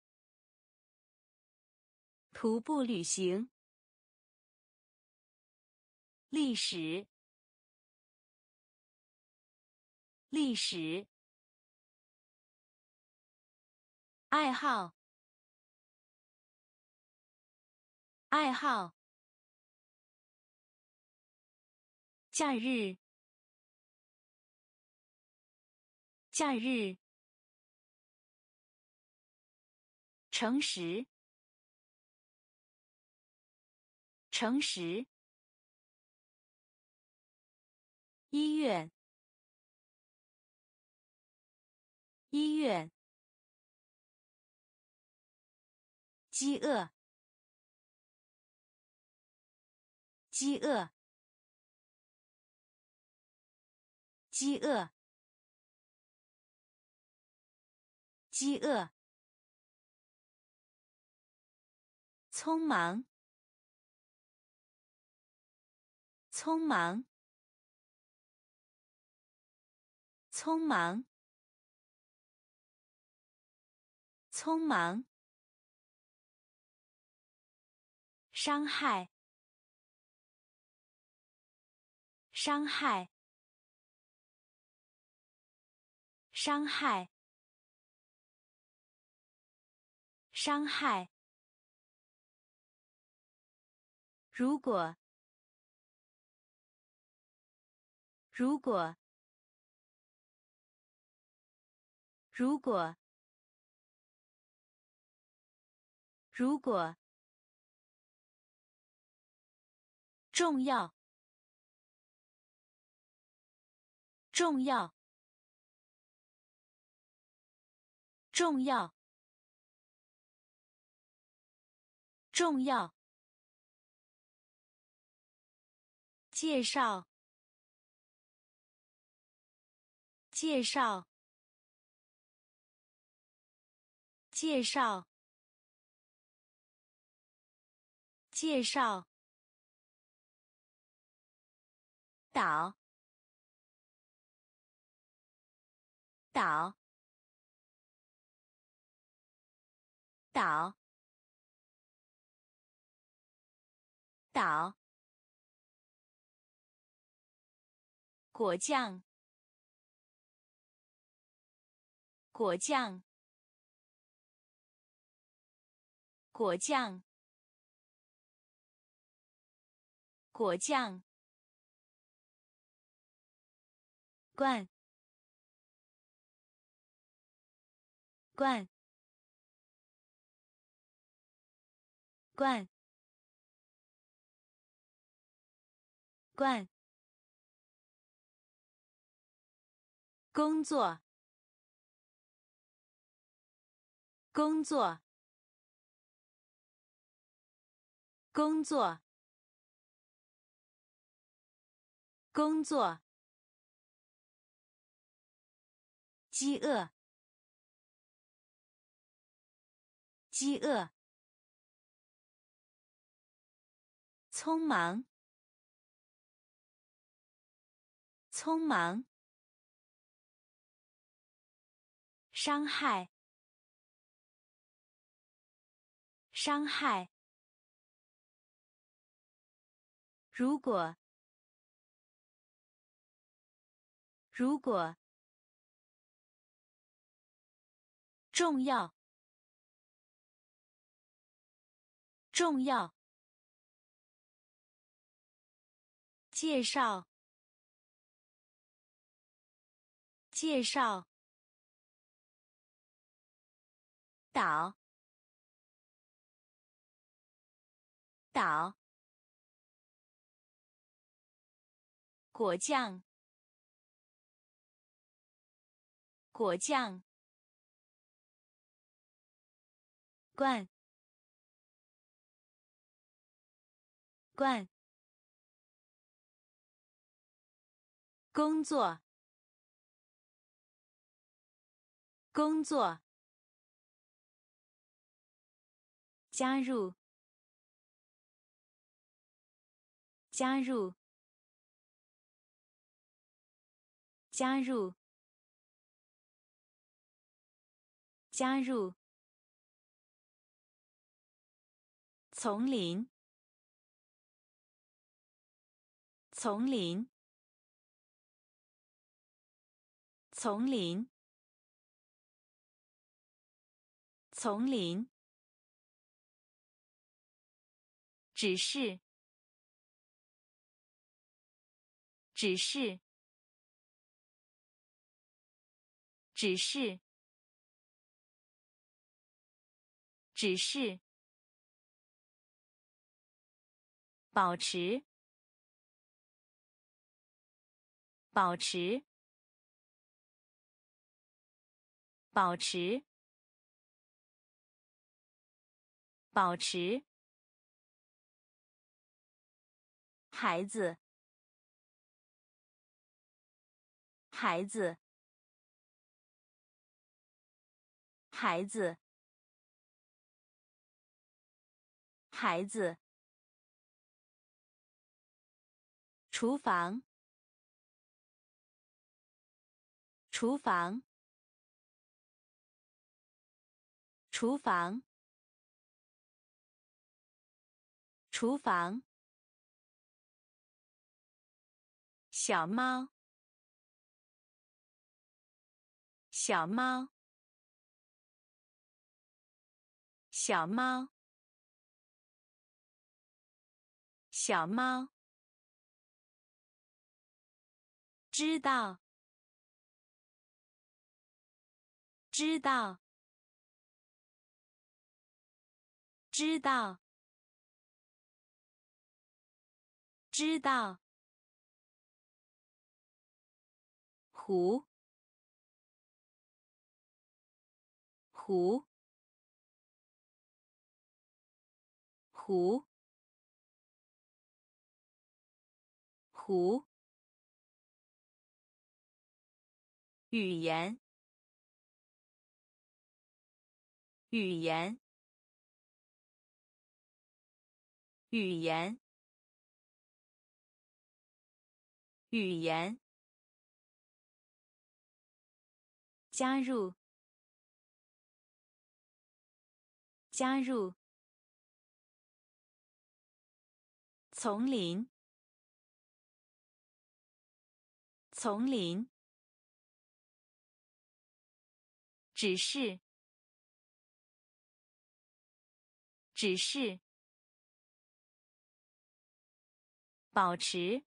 徒步旅行。历史，历史。爱好，爱好。假日，假日。诚实，诚实。医院，医院。饥饿，饥饿，饥饿，饥饿。匆忙，匆忙，匆忙，匆忙。伤害，伤害，伤害，伤害。如果，如果，如果， 如果，重要，重要，重要，重要。介绍，介绍，介绍，介绍。岛，岛，岛，岛。果酱，果酱，果酱，果酱。罐，罐，罐，罐。工作，工作，工作，工作。饥饿，饥饿。匆忙，匆忙。伤害，伤害。如果，如果。重要，重要。介绍，介绍。岛，岛。果酱，果酱。罐，罐。工作，工作。加入，加入，加入，加入。丛林，丛林，丛林，丛林。指示，指示，指示，指示。保持，保持，保持，保持。孩子，孩子，孩子，孩子。厨房，厨房，厨房，厨房。小猫，小猫，小猫，小猫。知道，知道， 知道，知道。湖，湖，湖，湖。语言，语言，语言，语言。加入，加入。丛林，丛林。指示，指示。保持，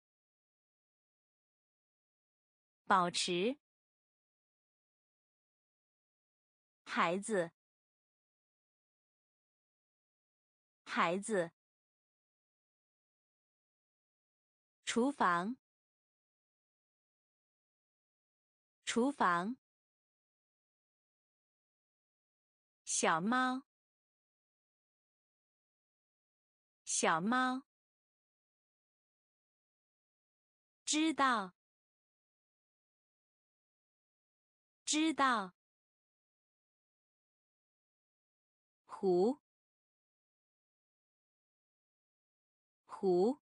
保持。孩子，孩子。厨房，厨房。小猫，小猫。知道，知道。湖，湖。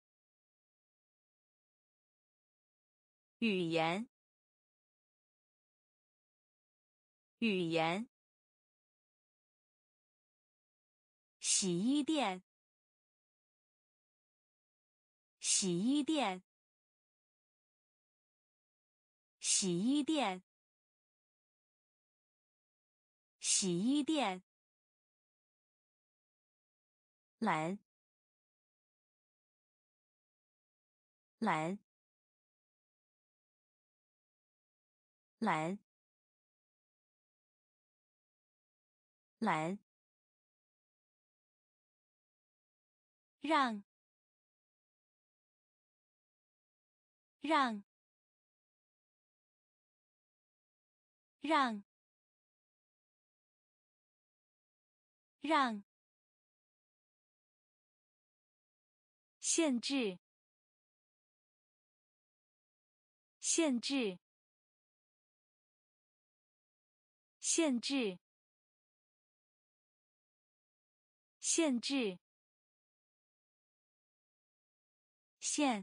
语言，语言。洗衣店，洗衣店，洗衣店，洗衣店。蓝，蓝，蓝，蓝。让，让，让，让。限制，限制，限制，限制。线，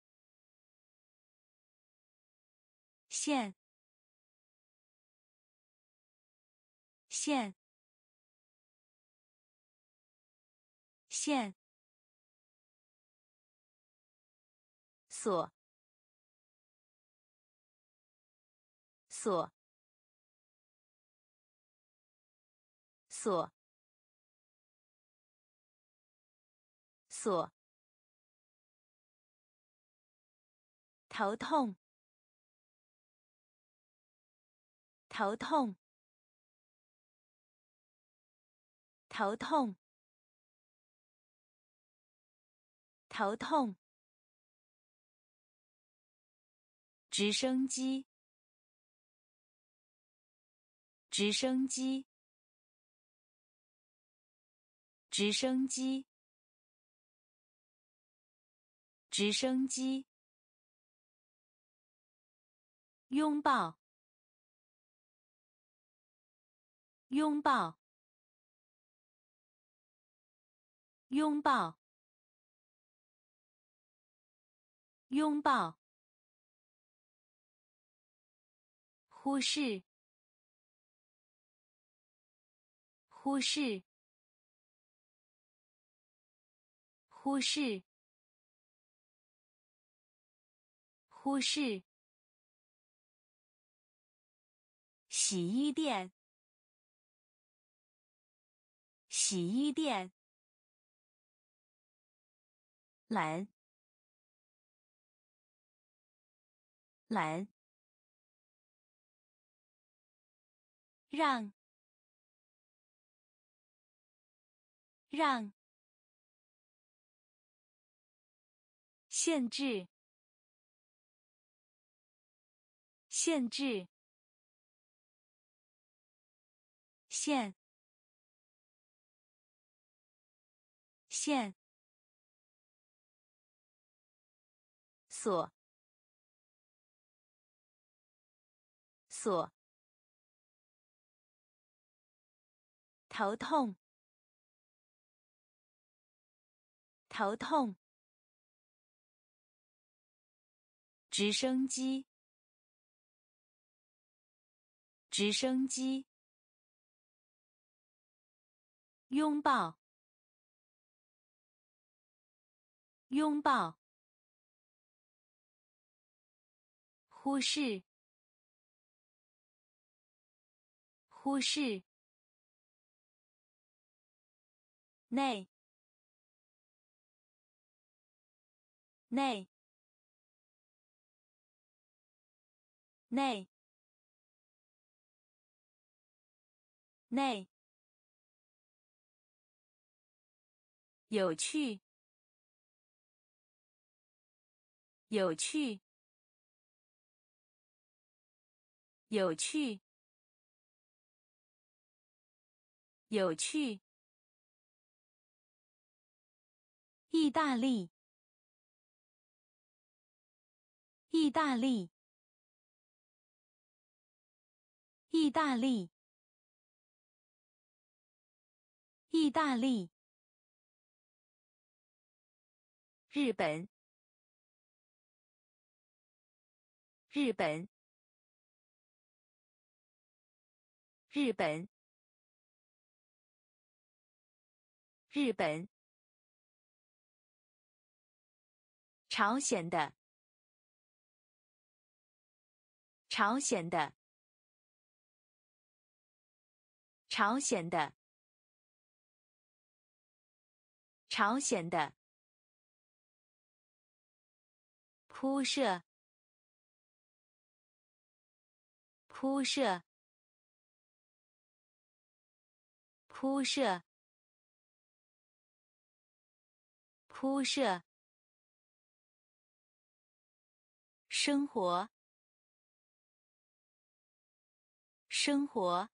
线，线，线。锁，锁，锁，锁。头痛，头痛，头痛，头痛。直升机，直升机，直升机，直升机。拥抱，拥抱，拥抱，拥抱。忽视，忽视，忽视，忽视。洗衣店，洗衣店。蓝，蓝。让， 让，限制，限制，限，限，锁，锁，头痛，头痛，直升机，直升机，拥抱，拥抱，忽视，忽视，内，内，内，内，有趣，有趣，有趣，有趣，意大利，意大利，意大利，意大利，日本，日本，日本，日本，朝鲜的，朝鲜的，朝鲜的，朝鲜的，铺设，铺设，铺设，铺设，生活，生活，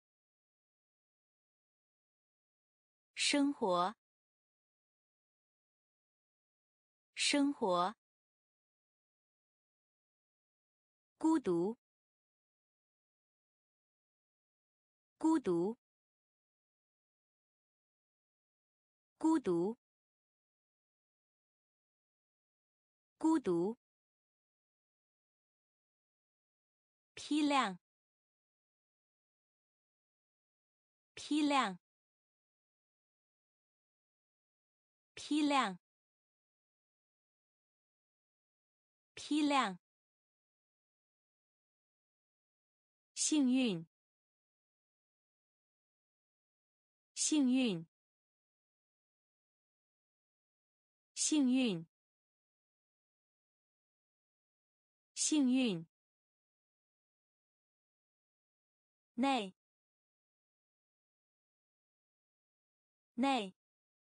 生活，生活，孤独，孤独，孤独，孤独，批量，批量，批量，批量，幸运，幸运，幸运，幸运，内，内，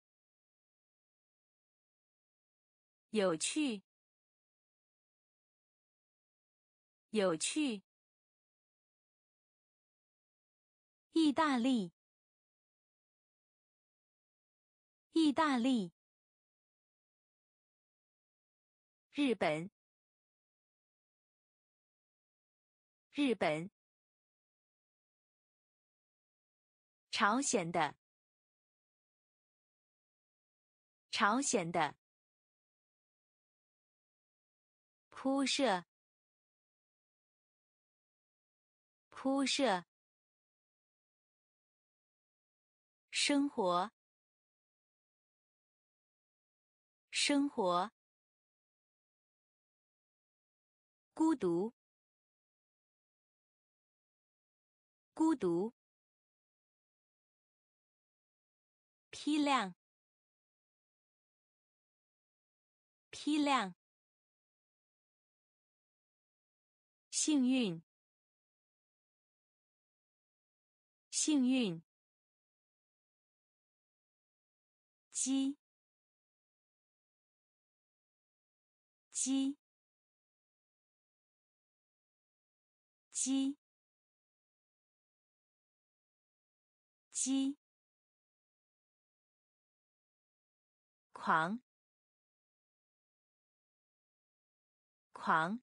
有趣，有趣，意大利，意大利，日本，日本，朝鲜的，朝鲜的，铺设，铺设，生活，生活，孤独，孤独，批量，批量，幸运，幸运， 鸡鸡鸡鸡狂狂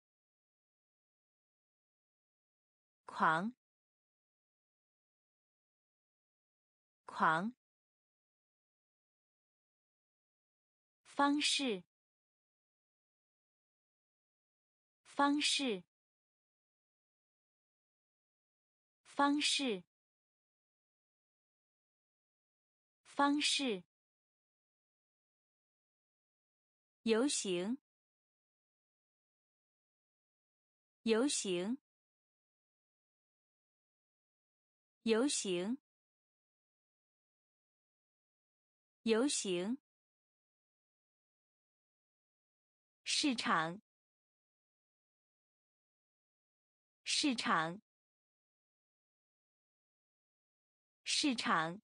狂狂方式方式方式方式游行游行游行游行市场市场市场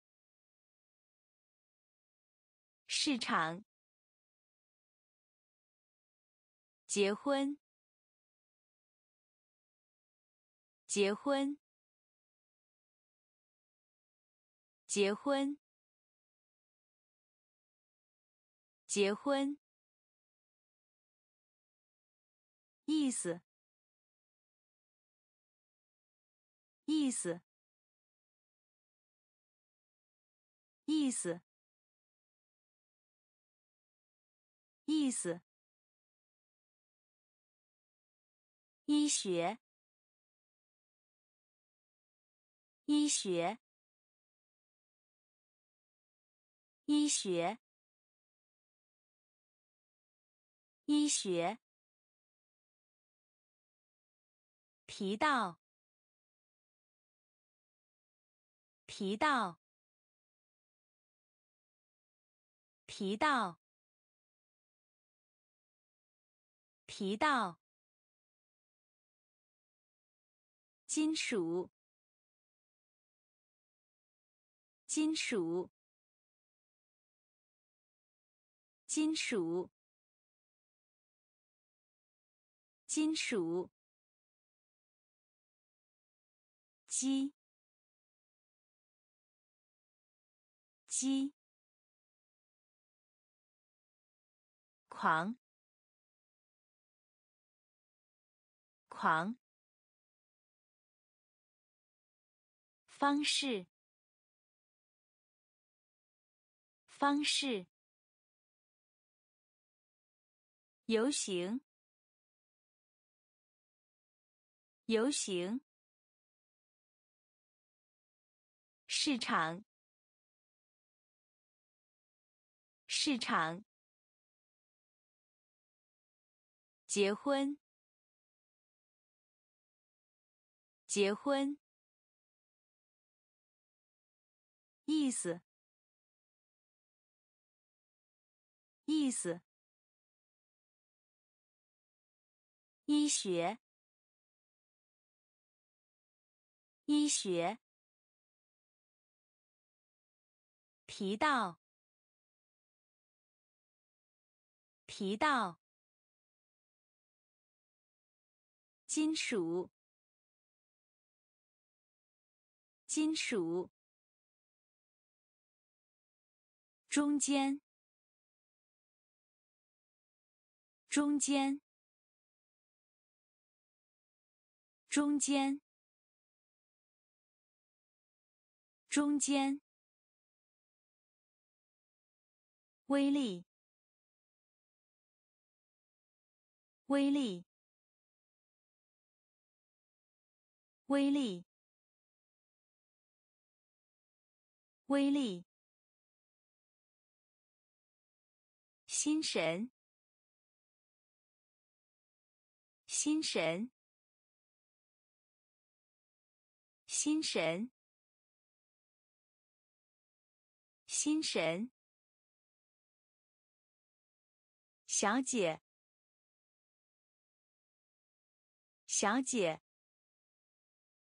市场结婚结婚结婚结婚意思意思意思意思医学医学医学医学皮道皮道皮道皮道金属金属金属金属鸡鸡狂狂方式方式游行游行市场市场结婚结婚意思意思医学医学皮道皮道金属金属中间中间中间中间威力威力威力威力心神心神心神心神小姐小姐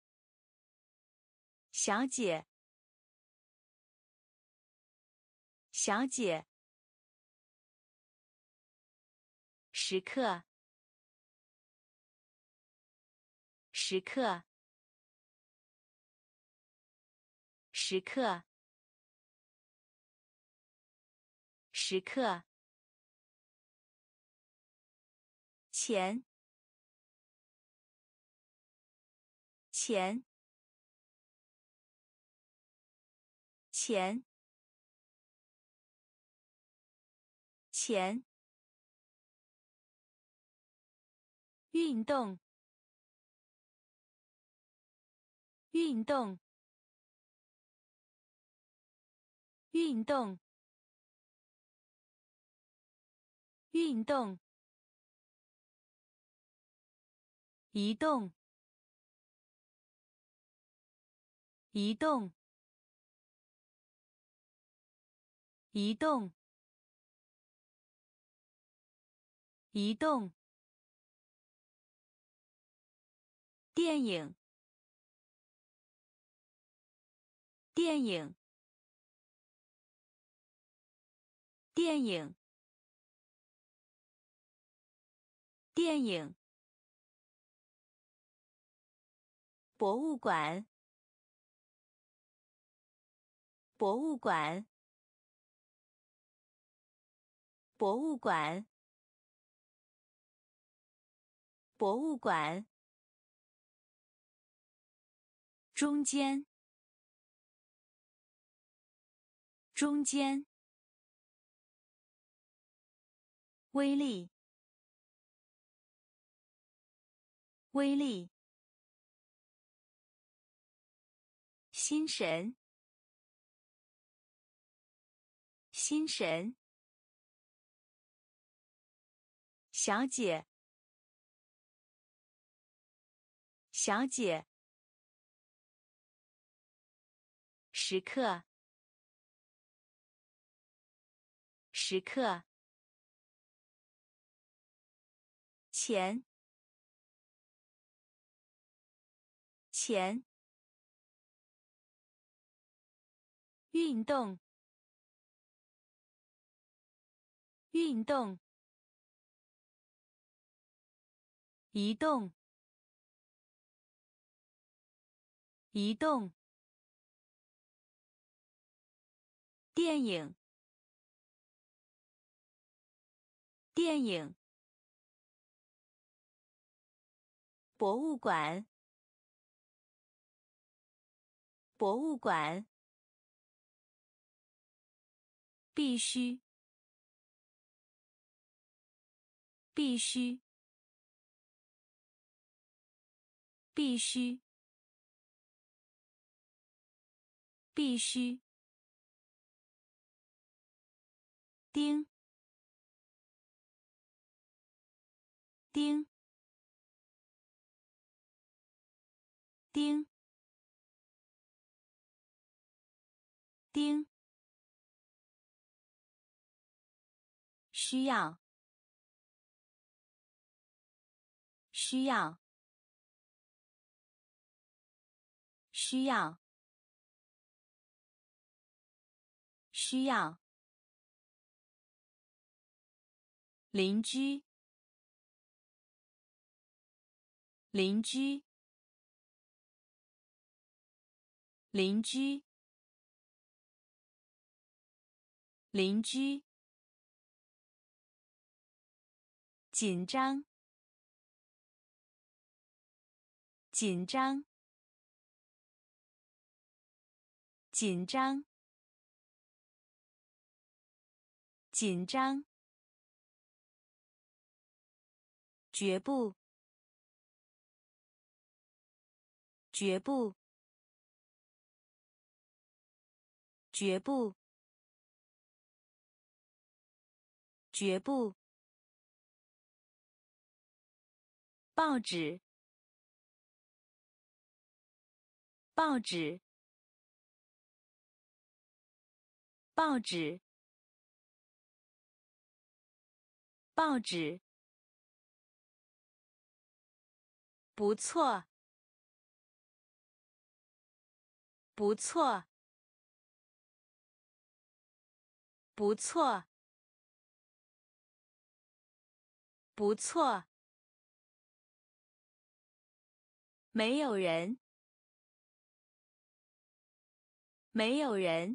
小姐小姐，时刻，时刻，时刻，时刻，钱，钱，钱，钱，运动，运动，运动，运动，移动，移动，移动，移动，电影，电影，电影，电影，博物馆，博物馆，博物馆，博物馆，中间，中间，威力，威力，心神，心神，小姐，小姐，时刻，时刻，钱，钱，运动，运动，移动，移动，电影，电影，博物馆，博物馆，必须，必须，必须，必须，钉，钉，钉，钉，需要，需要，需要，需要，邻居，邻居，邻居，邻居，紧张，紧张，紧张，紧张，绝不，绝不，绝不，绝不，报纸，报纸，报纸，报纸，不错，不错， 不错，不错。没有人，没有人，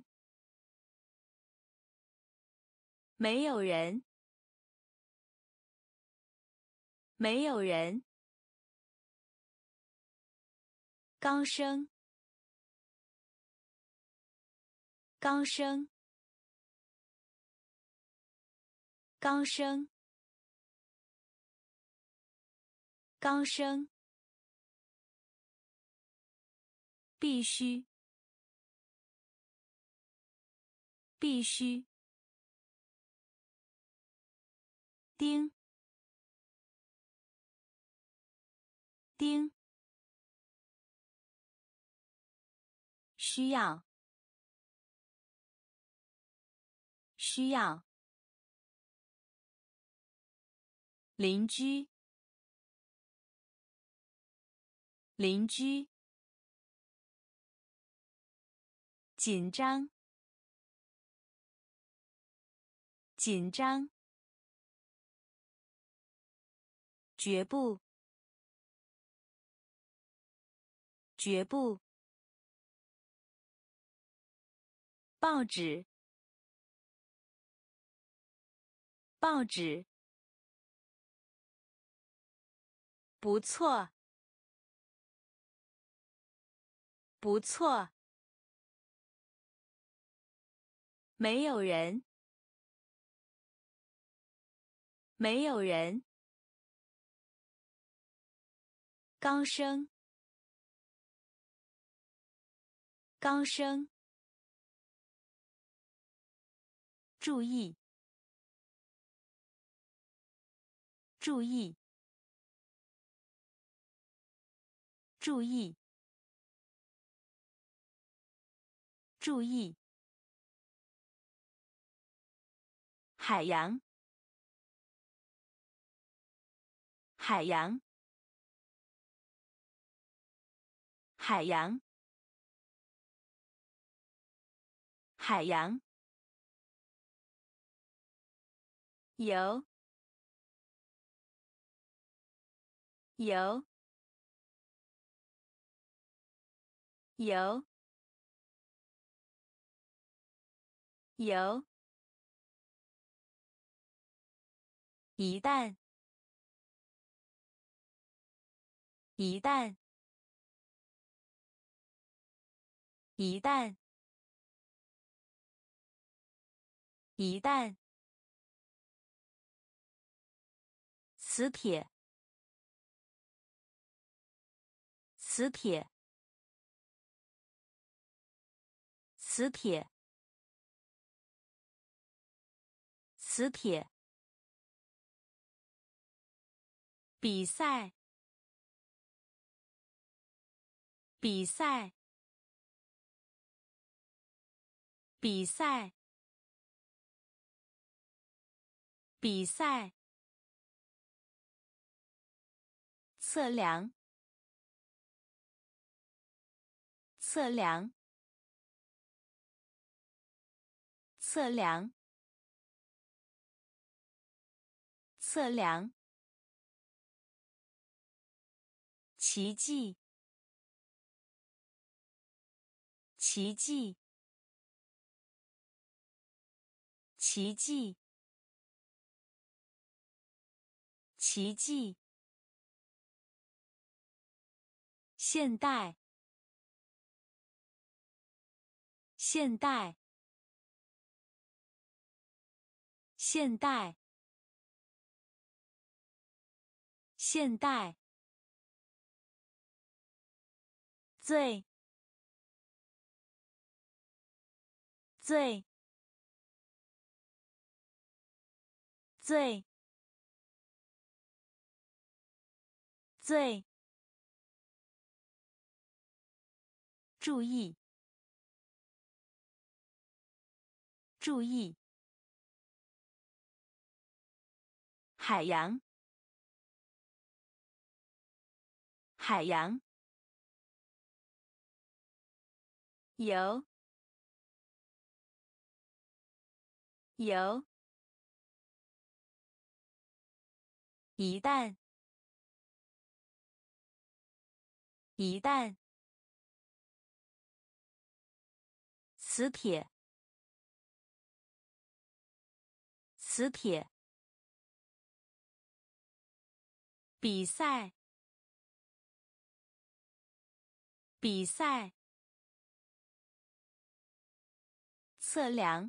没有人，没有人。刚生，刚生，刚生，刚生。必须，必须。丁，丁。需要，需要。邻居，邻居。紧张，紧张。绝不，绝不。报纸，报纸。不错，不错。没有人，没有人。刚生，刚生。注意，注意，注意，注意。海洋，海洋，海洋，海洋。游，游，游，游。一旦，一旦，一旦，一旦。磁铁，磁铁，磁铁，磁铁。比赛，比赛，比赛，比赛。测量，测量，测量，测量。奇迹，奇迹，奇迹，奇迹。现代，现代，现代，现代。最，最，最，最。注意，注意。海洋，海洋。游， 由一旦一旦磁铁磁铁比赛比赛测量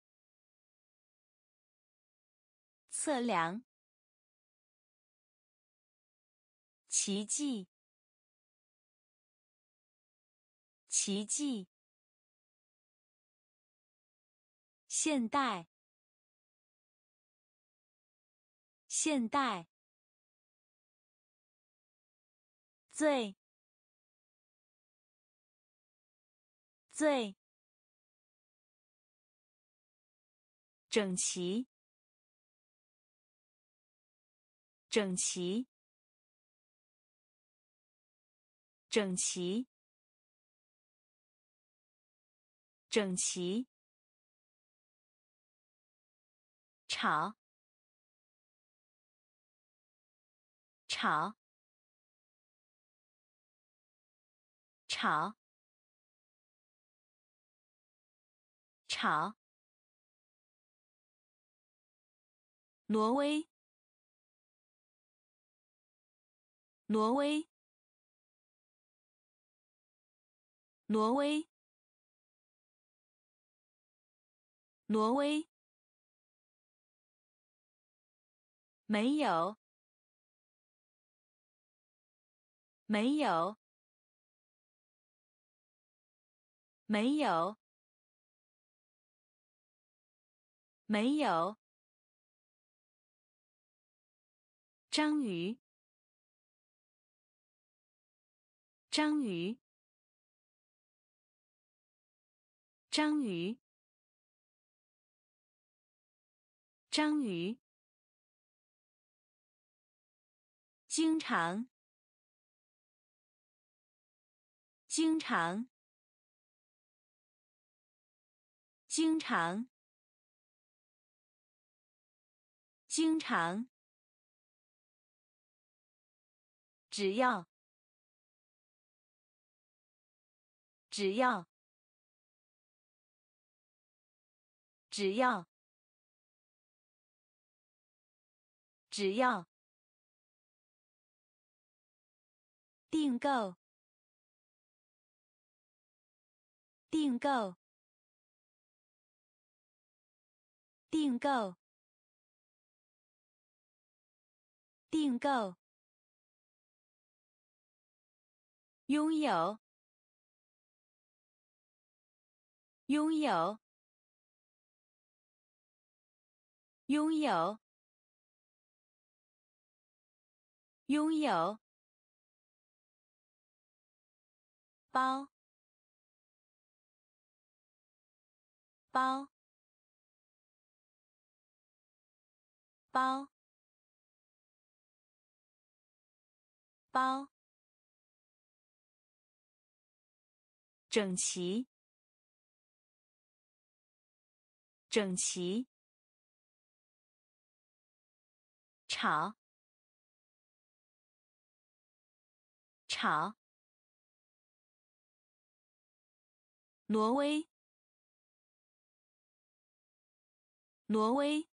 测量奇迹奇迹现代现代最最整齐整齐整齐整齐吵吵吵吵挪威挪威挪威挪威没有没有没有没有章鱼章鱼章鱼章鱼经常经常经常经常只要只要只要只要订购订购订购订购拥有拥有拥有拥有包包包包整齐整齐吵吵挪威挪威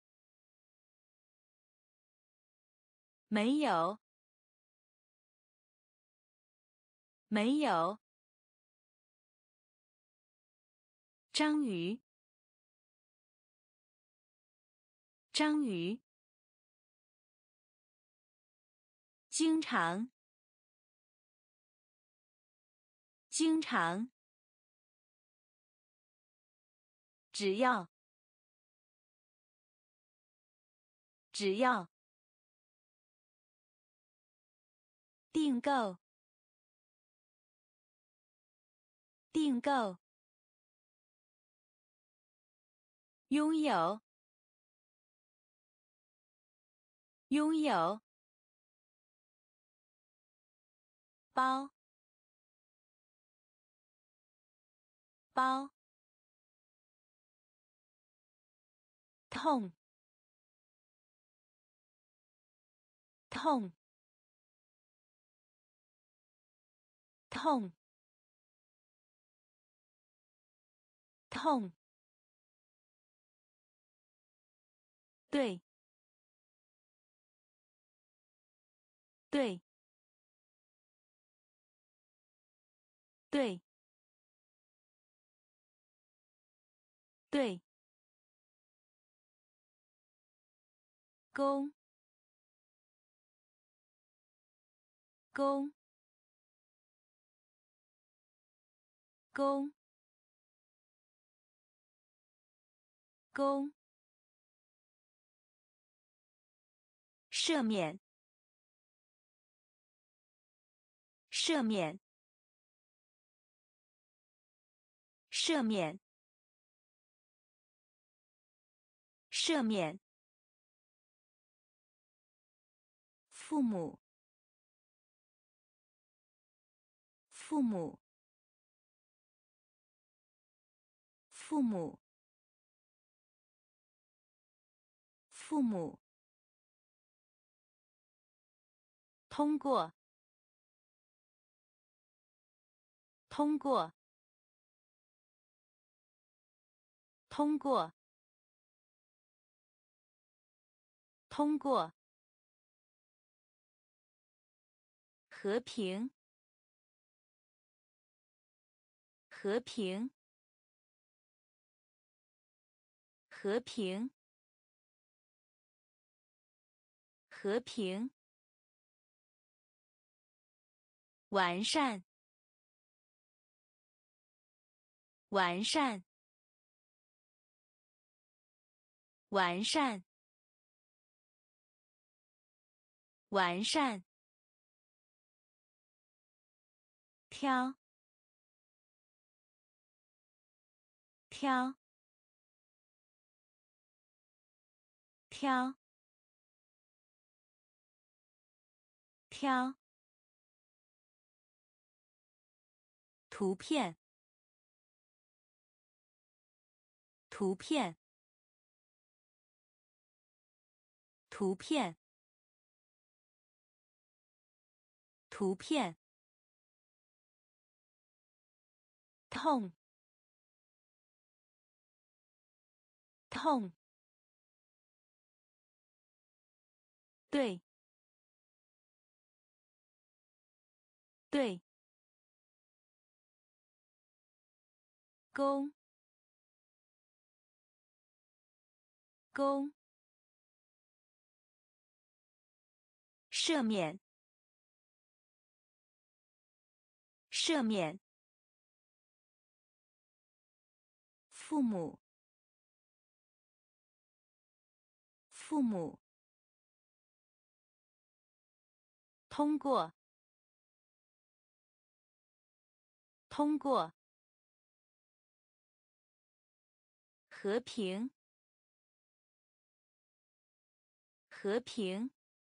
没有没有章鱼章鱼经常经常只要只要订购订购拥有拥有包包痛，痛，痛，痛，对，对，对，对，公，公，公，公，赦免，赦免，赦免，赦免，父母，父母，父母，父母，通过，通过，通过，通过，和平，和平，和平，和平，完善，完善，完善，完善，挑，挑，挑，挑，图片，图片，图片，图片，痛，痛，对，对，公，公，赦免，赦免，父母，父母，通过，通过，和平，和平，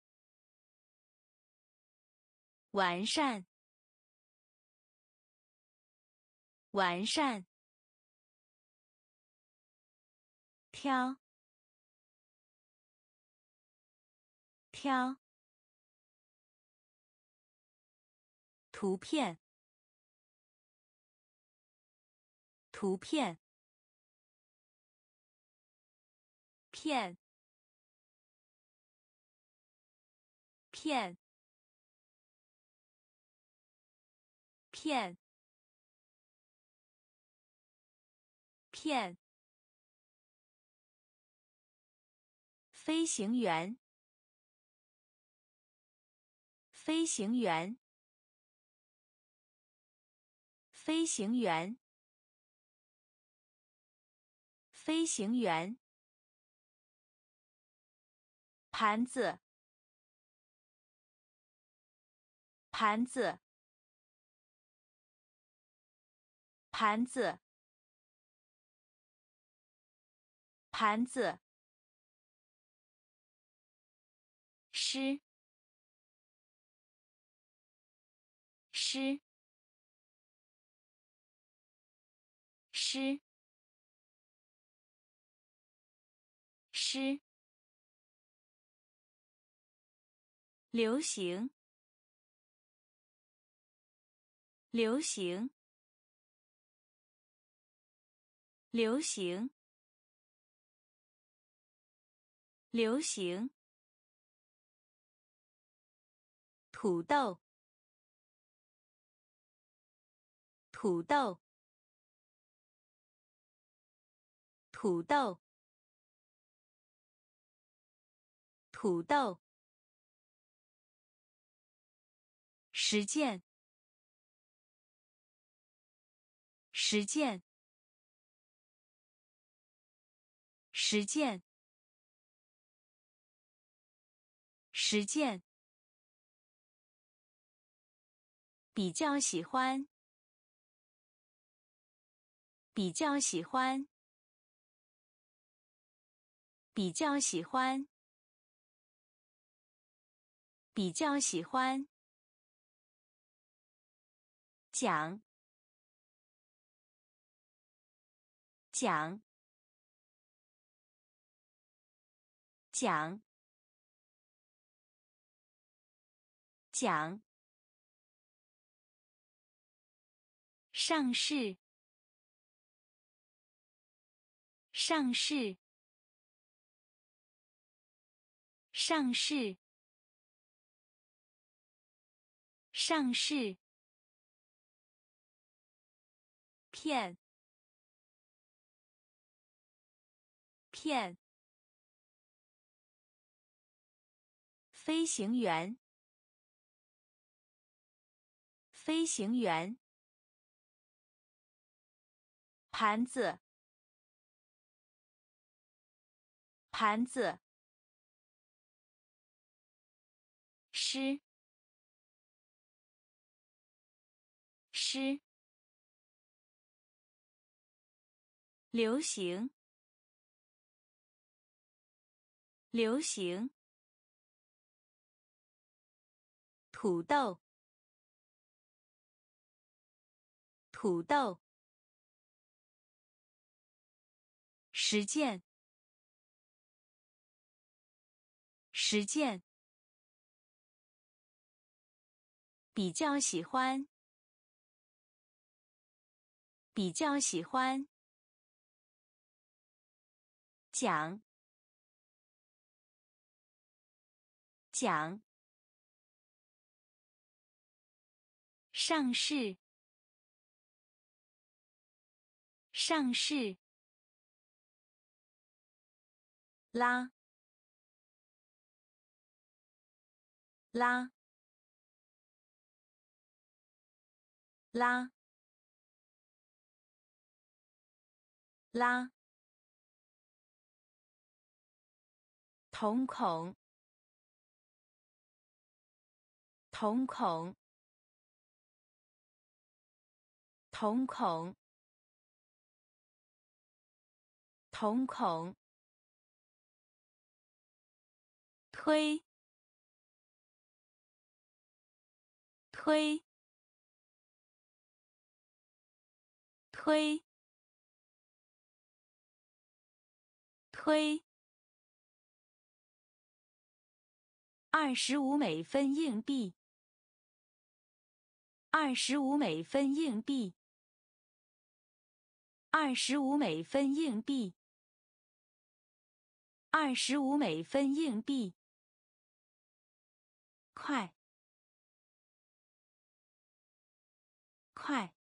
完善，完善，挑，挑，图片，图片，片，片，片，片，飞行员，飞行员，飞行员，飞行员，盘子，盘子，盘子，盘子，诗，诗，诗， 诗，流行，流行，流行，流行，土豆，土豆，土豆，土豆，实践，实践，实践，实践，比较喜欢，比较喜欢，比较喜欢，比较喜欢，讲，讲，讲，讲，上市，上市，上市，上市，骗，骗，飞行员，飞行员，盘子，盘子，诗，诗，流行，流行，土豆，土豆，实践，实践，比较喜欢，比较喜欢，讲，讲，上市，上市，拉，拉，拉，拉，瞳孔，瞳孔，瞳孔，瞳孔，推，推，推，推，25美分硬币，25美分硬币，25美分硬币，25美分硬币，快，快，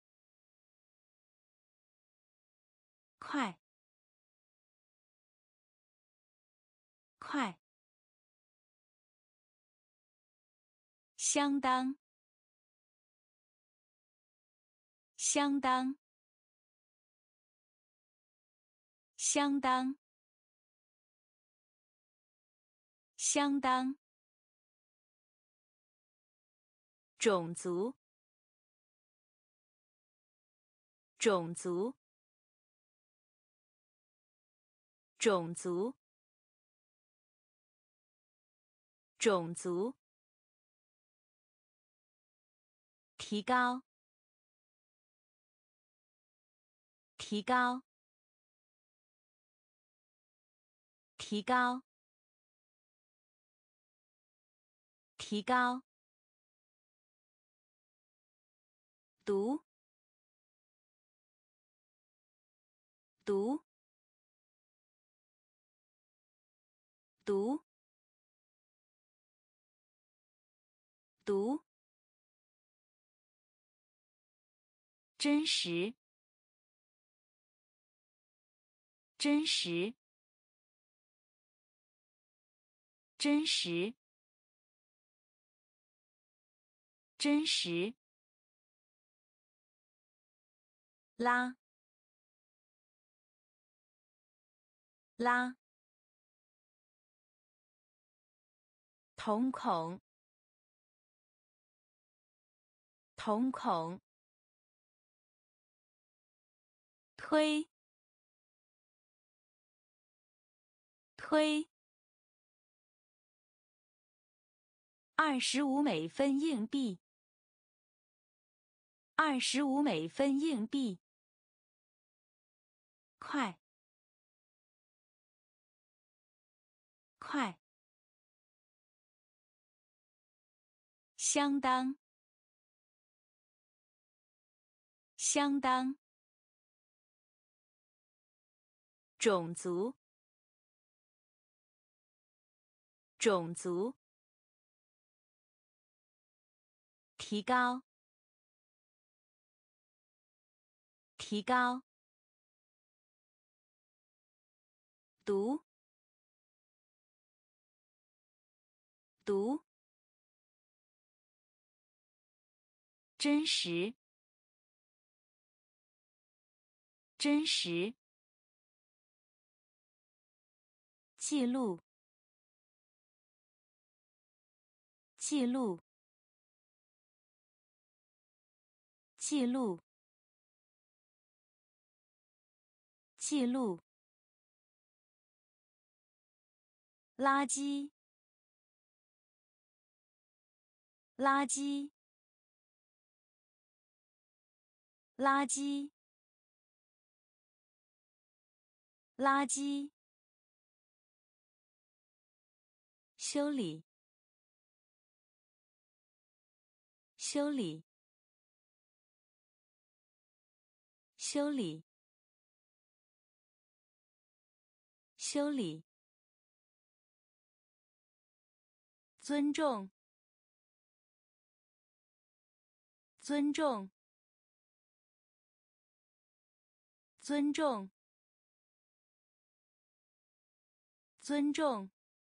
快，快，相当，相当，相当，相当，种族，种族，种族，种族，提高，提高， 提高，提高，读，读，读，读，真实，真实，真实，真实，拉，拉，瞳孔，瞳孔，推，推，25美分硬币，25美分硬币，快，快，相当，相当，种族，种族，提高，提高，读，读，真实，真实，记录，记录，记录，记录，垃圾，垃圾，垃圾，垃圾，修理，修理，修理，修理，尊重，尊重，尊重，尊重，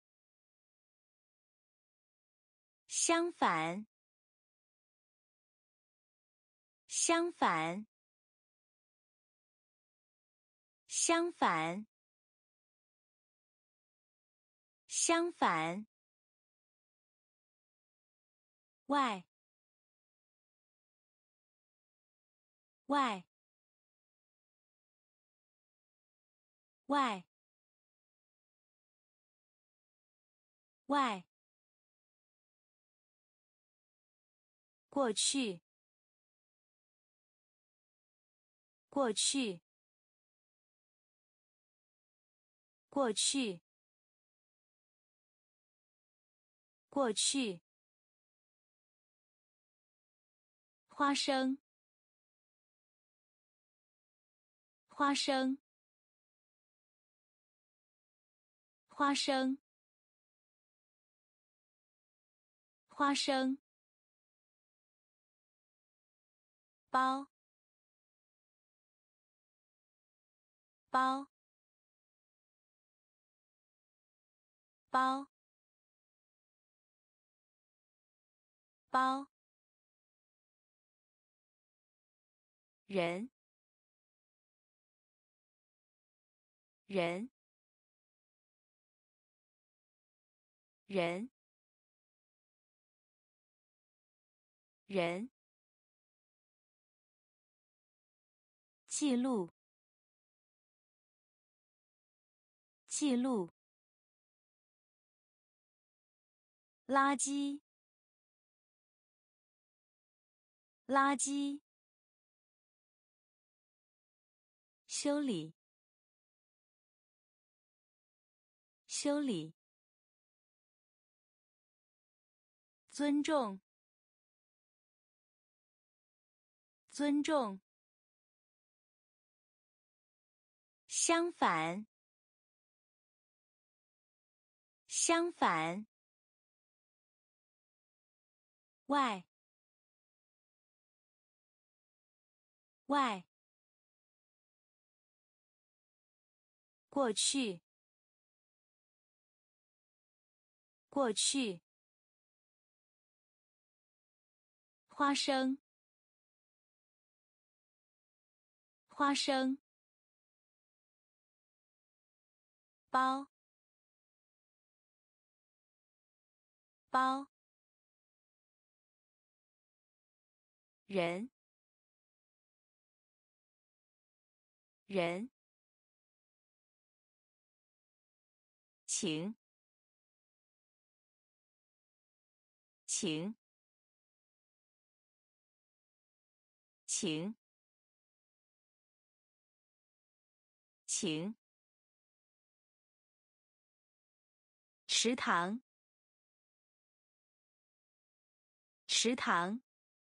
相反，相反，相反，相反，外，外，外，外，过去，过去，过去，过去，花生，花生，花生，花生，包，包，包，包，人，人，人，人，记录，记录，垃圾，垃圾，修理， 修理，尊重，尊重，相反，相反，外，外，过去，过去，花生，花生，包，包，人，人，请，请，请，请，食堂，食堂，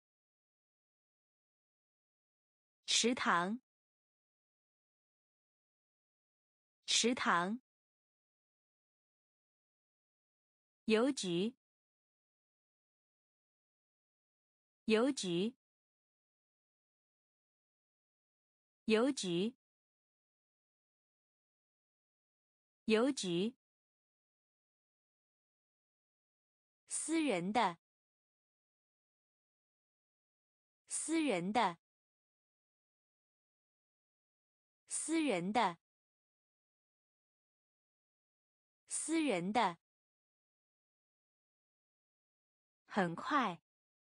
食堂，食堂，邮局，邮局，邮局，邮局，私人的，私人的，私人的，私人的，很快，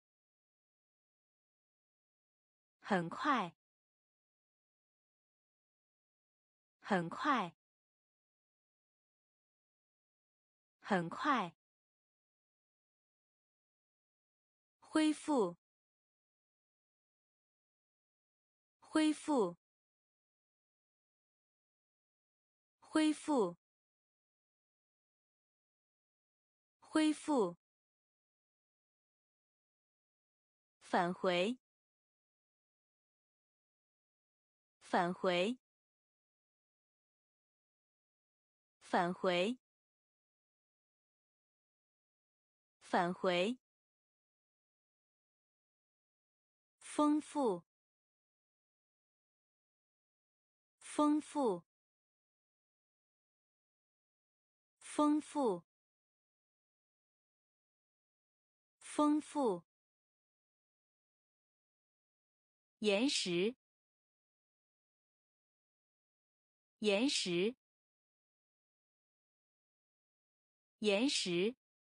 很快，很快，很快，恢复，恢复，恢复，恢复，返回，返回，返回，返回，丰富，丰富，丰富，丰富，岩石，岩石，岩石，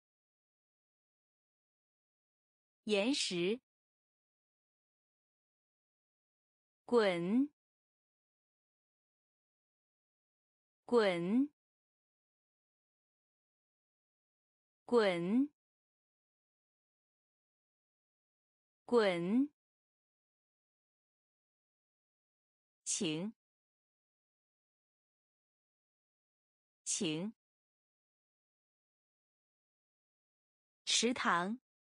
岩石，滚，滚，滚，滚，请，请，食堂，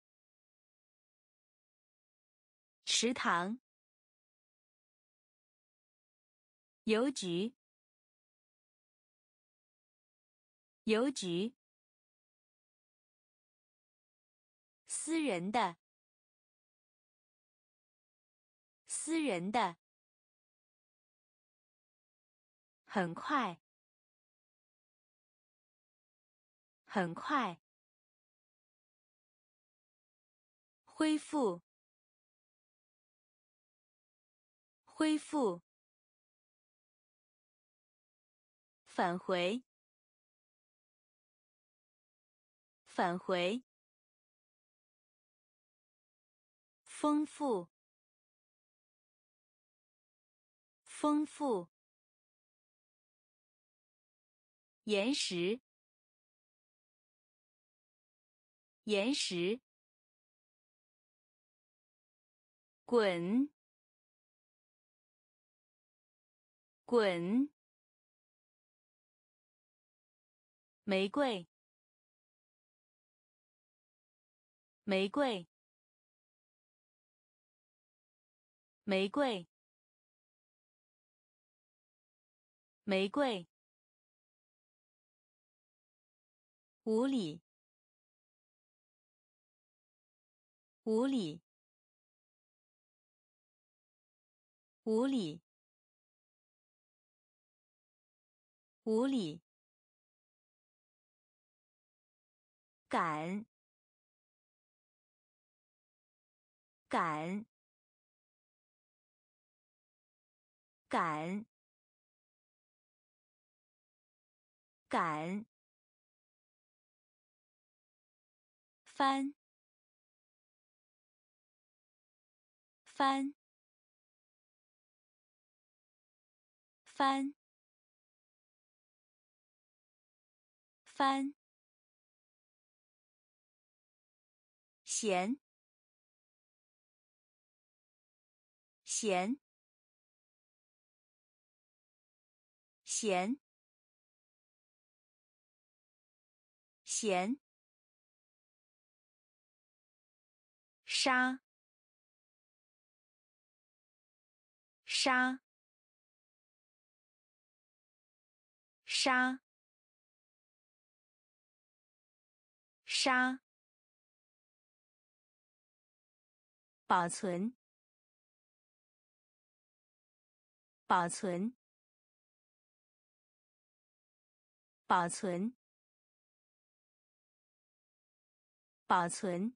食堂，邮局，邮局，私人的，私人的，很快，很快，恢复，恢复，返回，返回，丰富，丰富，岩石，岩石，滚，滚， 玫瑰，玫瑰，玫瑰，玫瑰。无理，无理，无理，无理。赶，赶，赶，赶。翻，翻，翻，翻。咸，咸，咸，咸。沙，沙，沙，沙。保存，保存，保存，保存。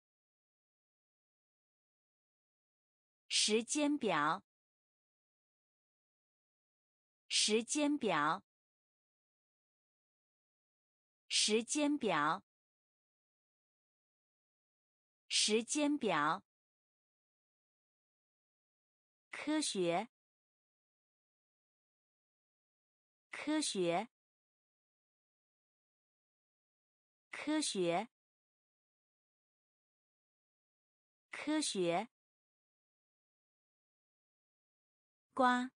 时间表，时间表，时间表，时间表。科学，科学，科学，科学。瓜，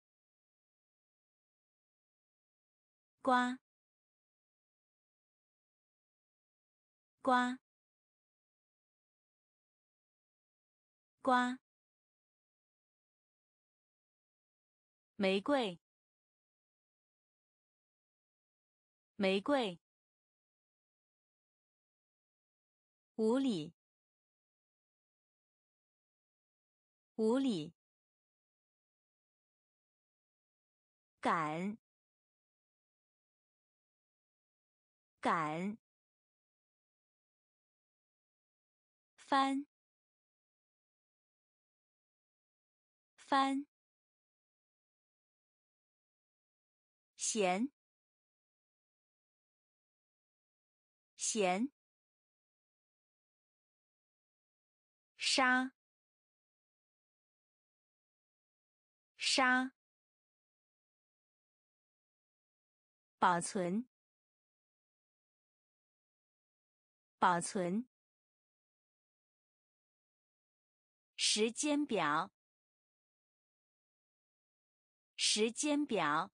瓜，瓜，瓜。玫瑰，玫瑰。无理，无理。赶，赶。翻，翻。咸，咸。沙，沙。保存，保存。时间表，时间表。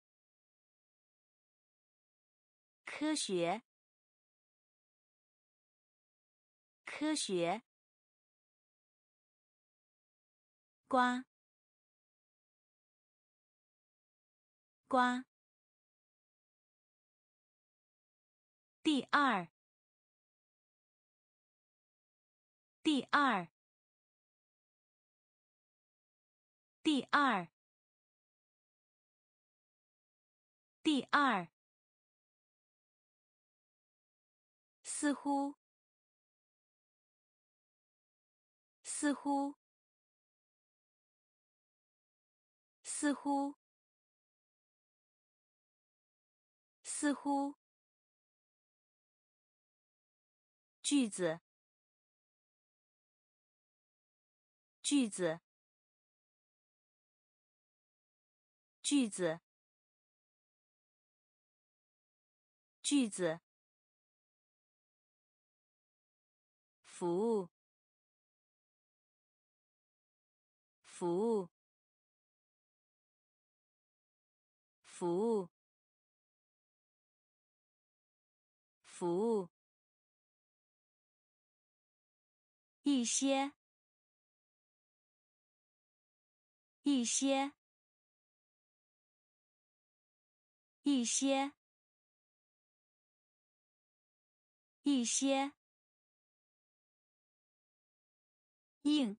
科学，科学。瓜，瓜。第二，第二，第二，第二。似乎，似乎，似乎，似乎。句子，句子，句子，句子。服务，服务，服务。 服务，一些，一些，一些，一些，硬，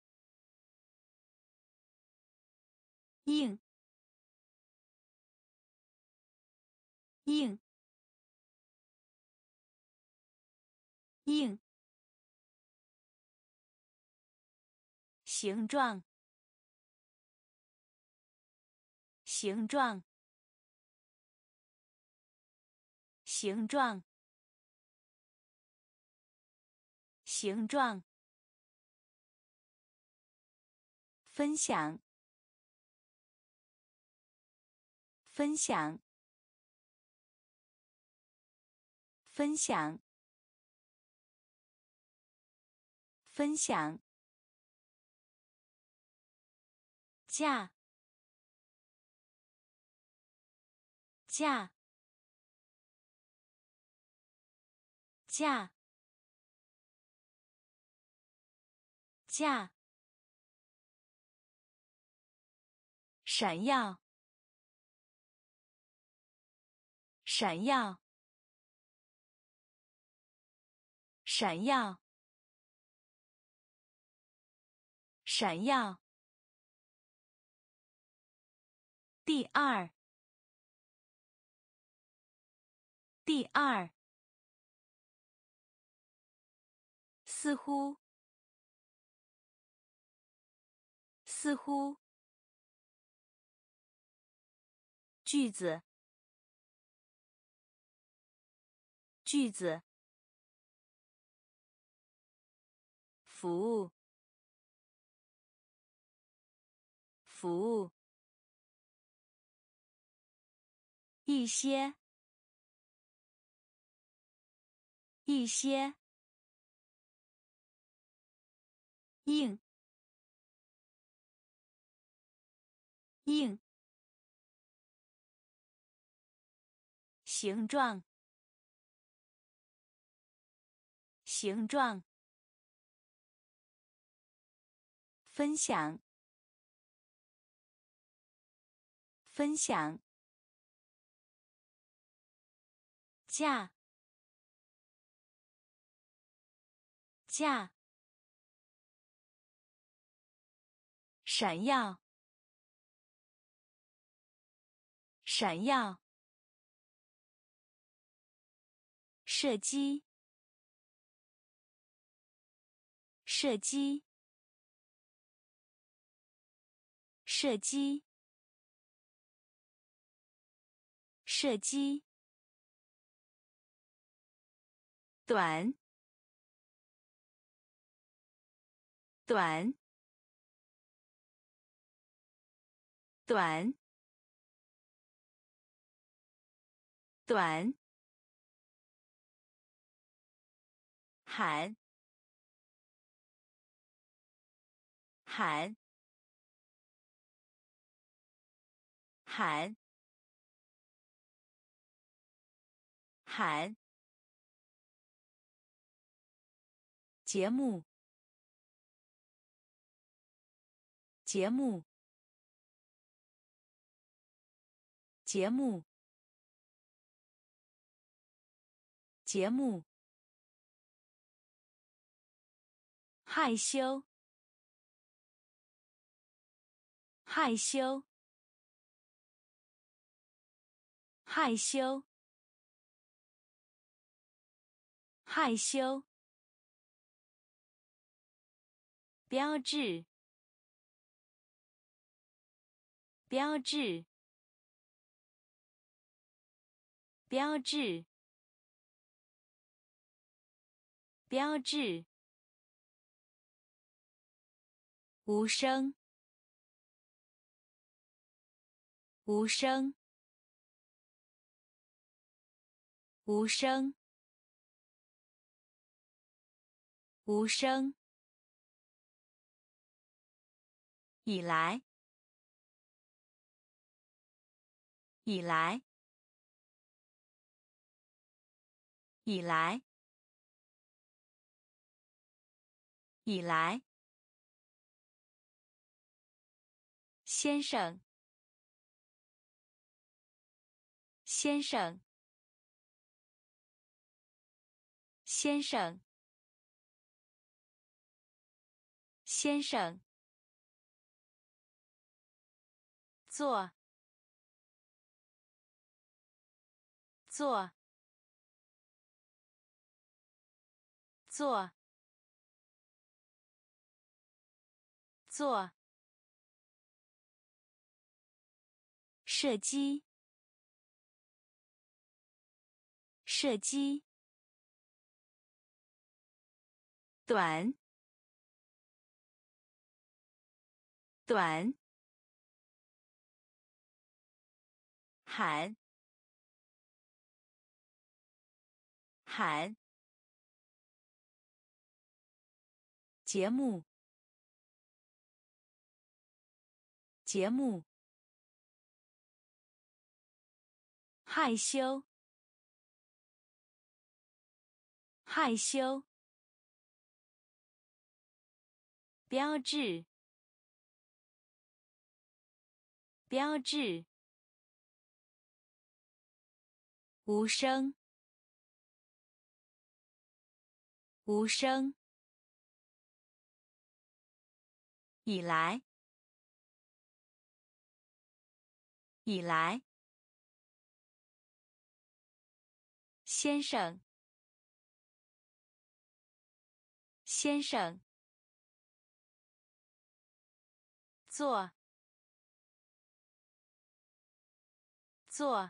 硬，硬，硬，形状，形状，形状，形状，分享，分享，分享，分享，价，价，价，价，闪耀，闪耀，闪耀，闪耀，第二，第二，似乎，似乎，句子，句子，服务，服务，一些，一些，硬，硬，形状，形状，分享，分享，价，价，闪耀，闪耀，射击，射击，射击，射击，短，短，短，短，喊，喊，喊，喊，节目，节目，节目，节目，害羞，害羞，害羞，害羞，标志，标志，标志，标志，无声，无声，无声，无声，以来，以来， 以来，以来，先生，先生，先生，先生，做，做，做，做，射击，射击，短，短，喊，喊，节目，节目，害羞，害羞，标志，标志，无声，无声，以来，以来，先生，先生，做，做，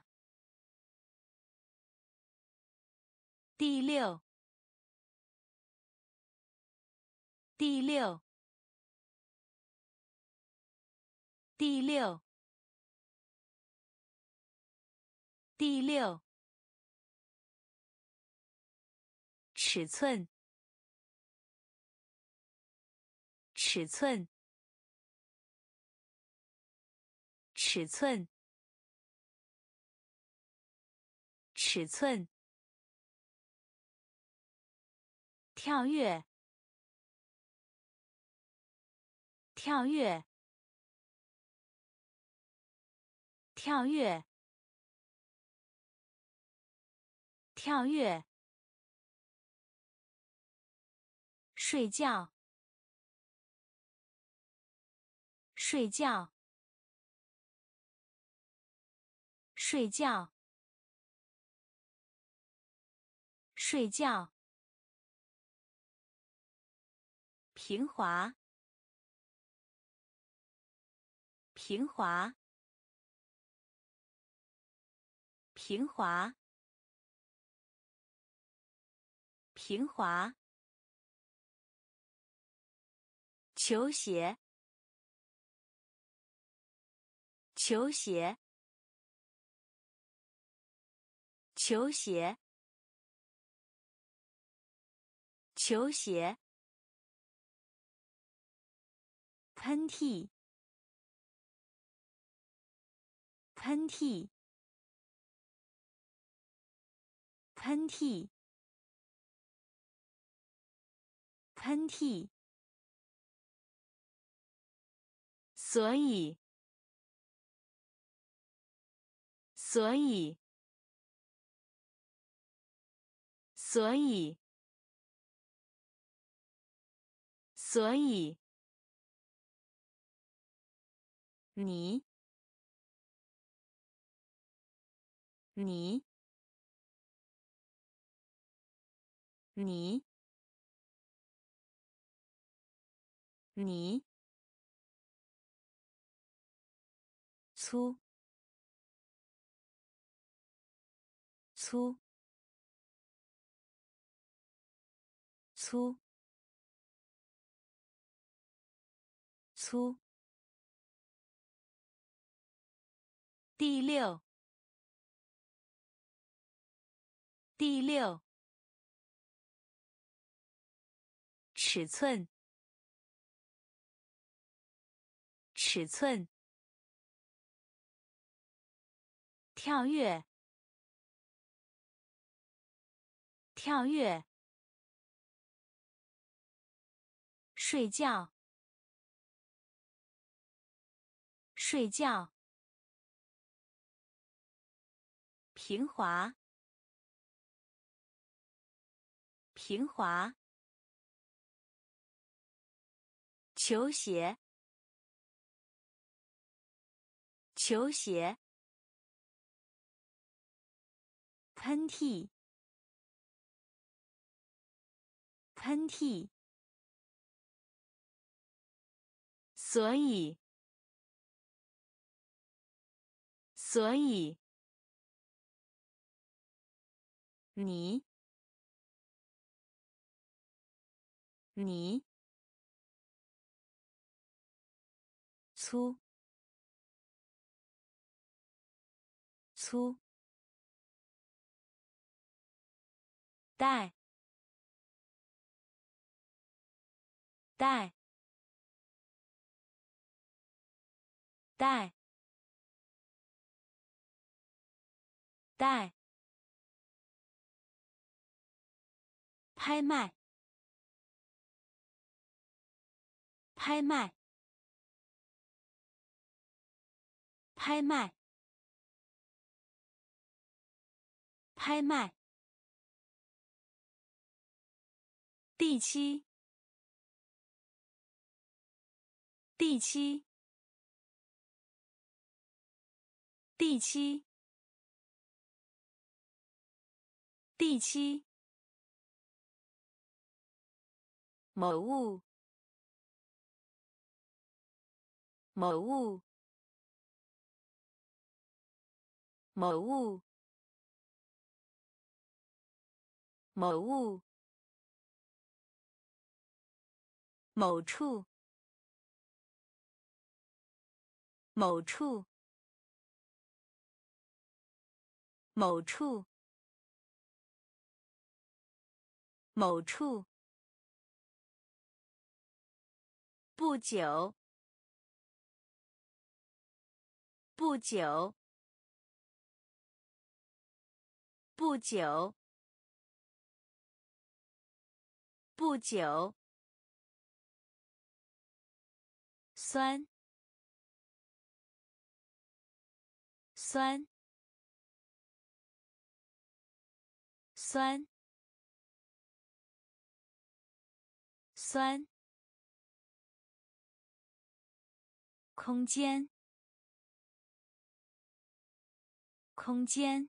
第六，第六，第六，第六，尺寸，尺寸，尺寸，尺寸，跳跃，跳跃，跳跃，跳跃，睡觉，睡觉，睡觉，睡觉，平滑，平滑，平滑，平滑，球鞋，球鞋，球鞋，球鞋，喷嚏，喷嚏，喷嚏，喷嚏，所以，所以，所以，所以，你，你，你，你，粗，粗，粗，粗，第六，第六，尺寸，尺寸，跳跃， 跳跃，睡觉，睡觉，平滑，平滑，球鞋，球鞋，喷嚏，喷嚏，所以，所以，你，你，粗，粗，带，带，带，带，拍卖，拍卖，拍卖，拍卖，第七，第七，第七，第七，某物，某物，某物，某物，某处，某处，某处，某处，不久，不久，不久，不久，酸，酸，酸，酸，空间，空间，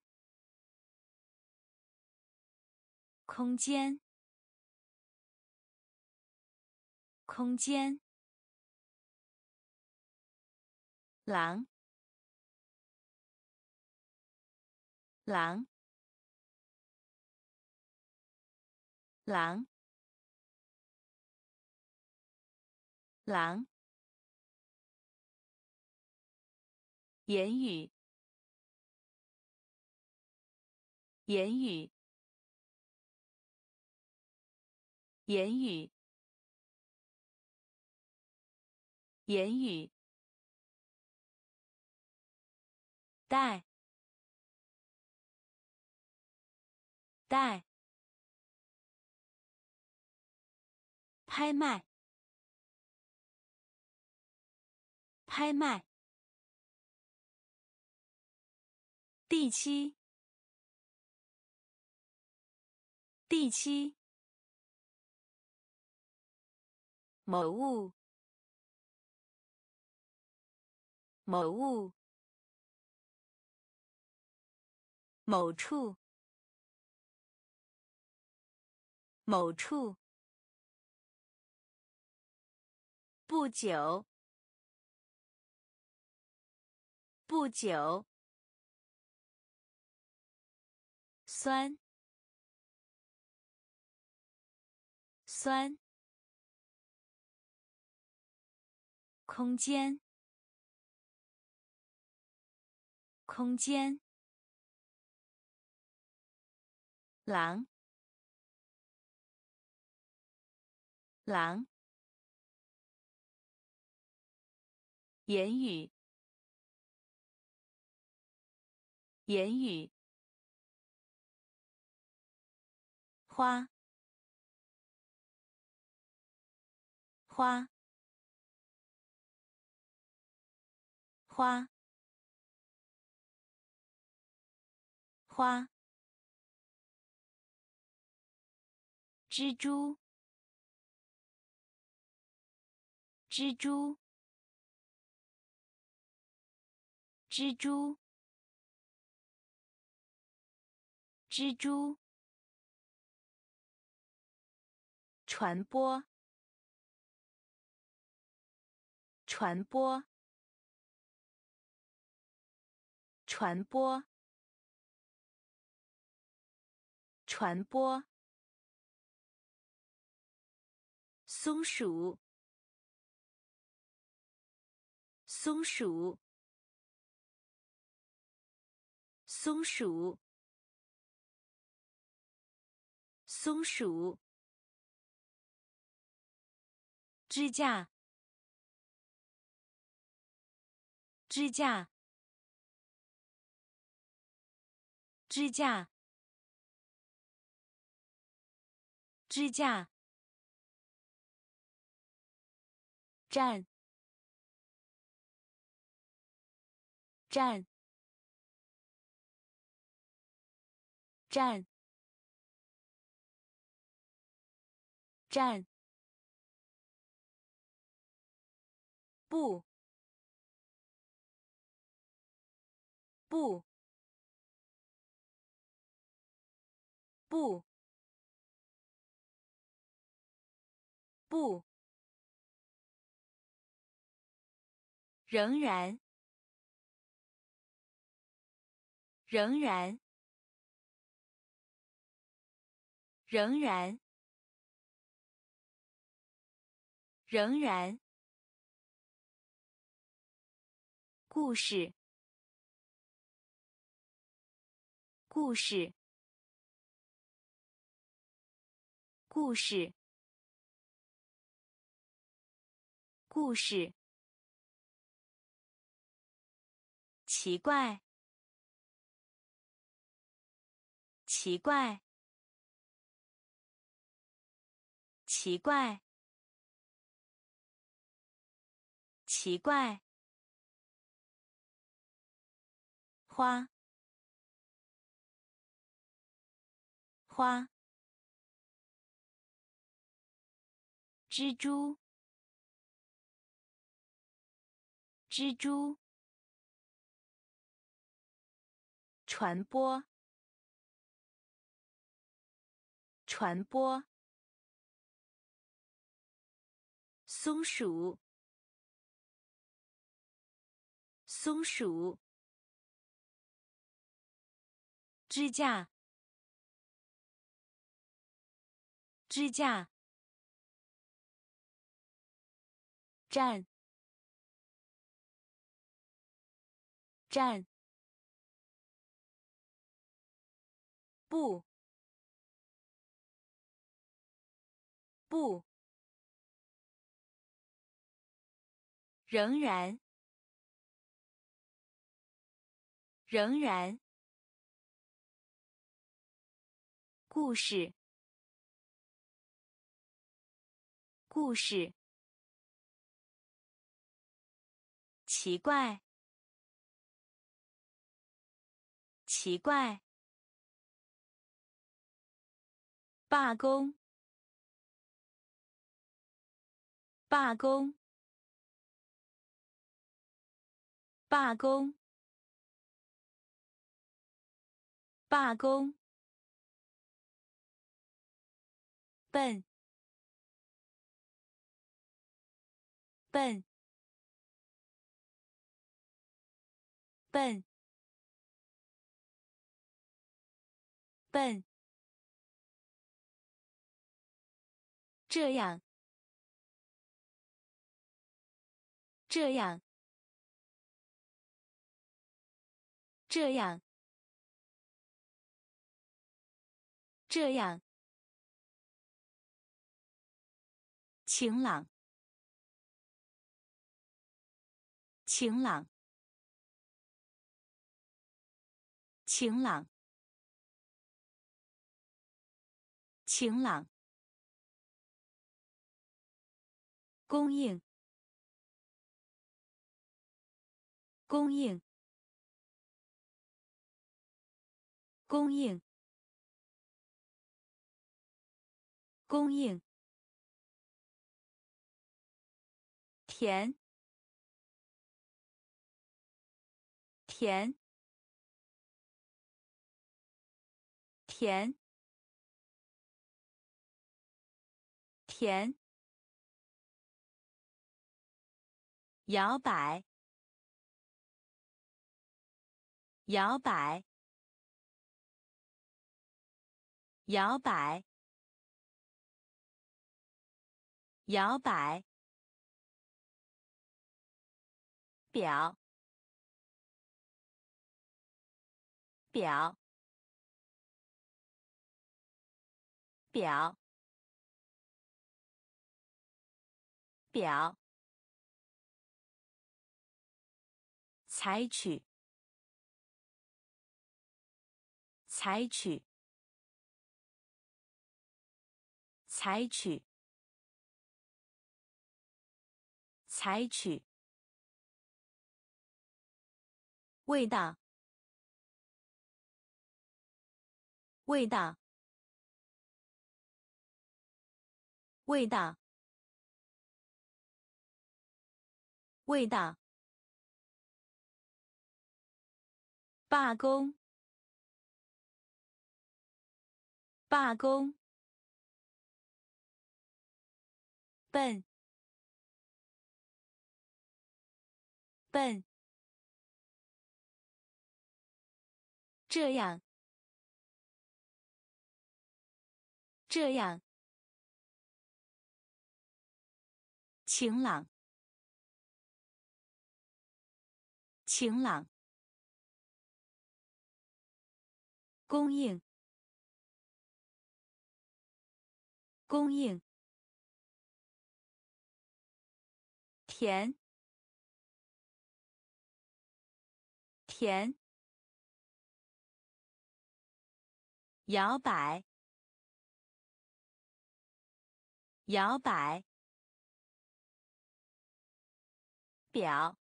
空间，空间，狼，狼，狼，狼，言语，言语，言语，言语，带，带，拍卖，拍卖，第七，第七，某物，某物，某处，某处，不久，不久，酸，酸，空间，空间，狼，狼，言语，言语， 花花花花蜘蛛蜘蛛蜘蛛蜘蛛传播传播传播传播松鼠松鼠松鼠松鼠支架支架支架支架站站站站不不不不仍然仍然仍然仍然故事故事故事故事奇怪奇怪奇怪奇怪花花蜘蛛蜘蛛传播传播松鼠松鼠支架支架站站不不仍然仍然故事故事奇怪奇怪罢工罢工罢工罢工笨笨笨笨这样这样这样这样晴朗晴朗晴朗晴朗，供应，供应，供应，供应，甜，甜，甜，甜，摇摆，摇摆，摇摆，摇摆，表，表，表，表，采取，采取，采取，采取，味道，味道，味道，味道，罢工，罢工，笨，笨，这样，这样，晴朗，晴朗，供应，供应，甜，甜，摇摆，摇摆，表，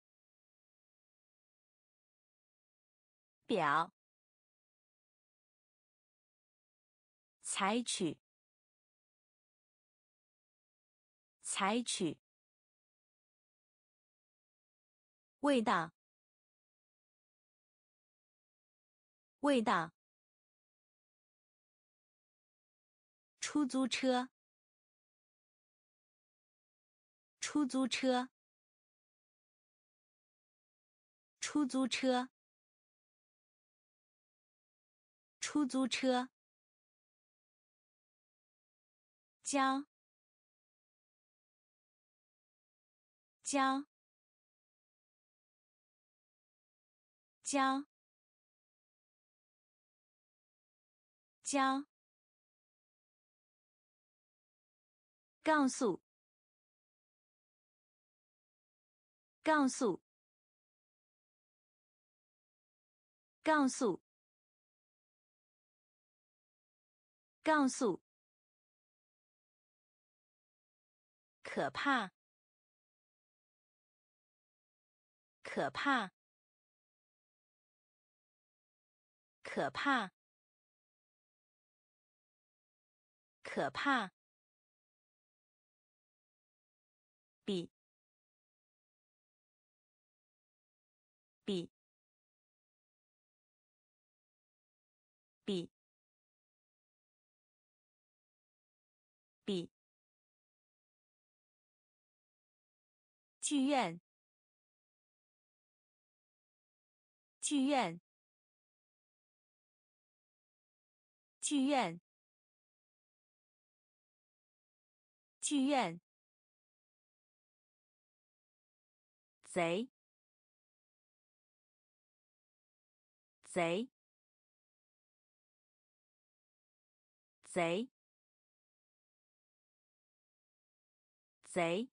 表，采取，采取，味道，味道，出租车，出租车，出租车，出租车，交，交，交，交，告诉，告诉，告诉，告诉，可怕，可怕，可怕，可怕，比，比，比，比，剧院，剧院，剧院，剧院，贼，贼，贼，贼，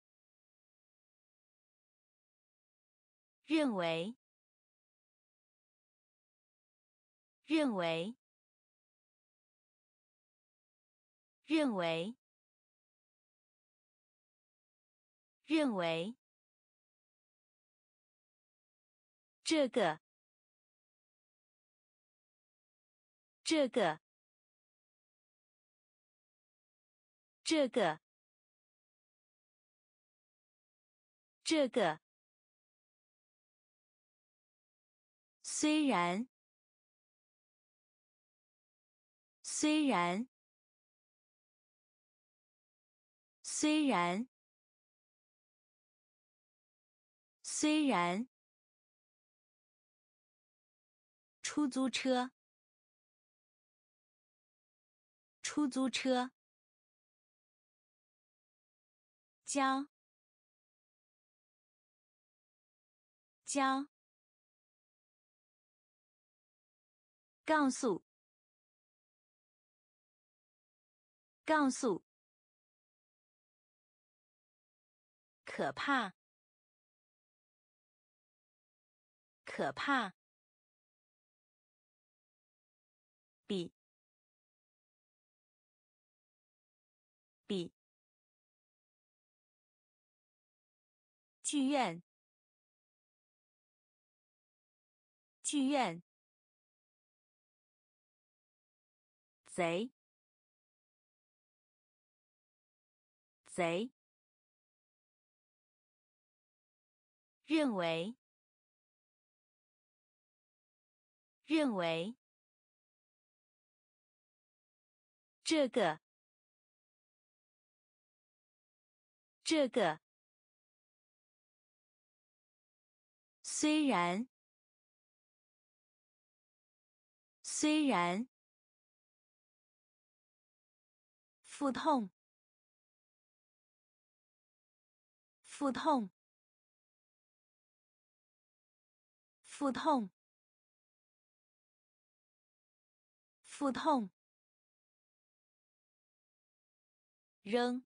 认为，认为， 认为，认为，这个，这个，这个，这个。虽然，虽然，虽然，虽然。出租车，出租车。将，将。告诉，告诉。可怕，可怕。比，比。剧院，剧院。贼，贼。认为，认为，这个，这个。虽然，虽然。腹痛，腹痛，腹痛，腹痛。扔，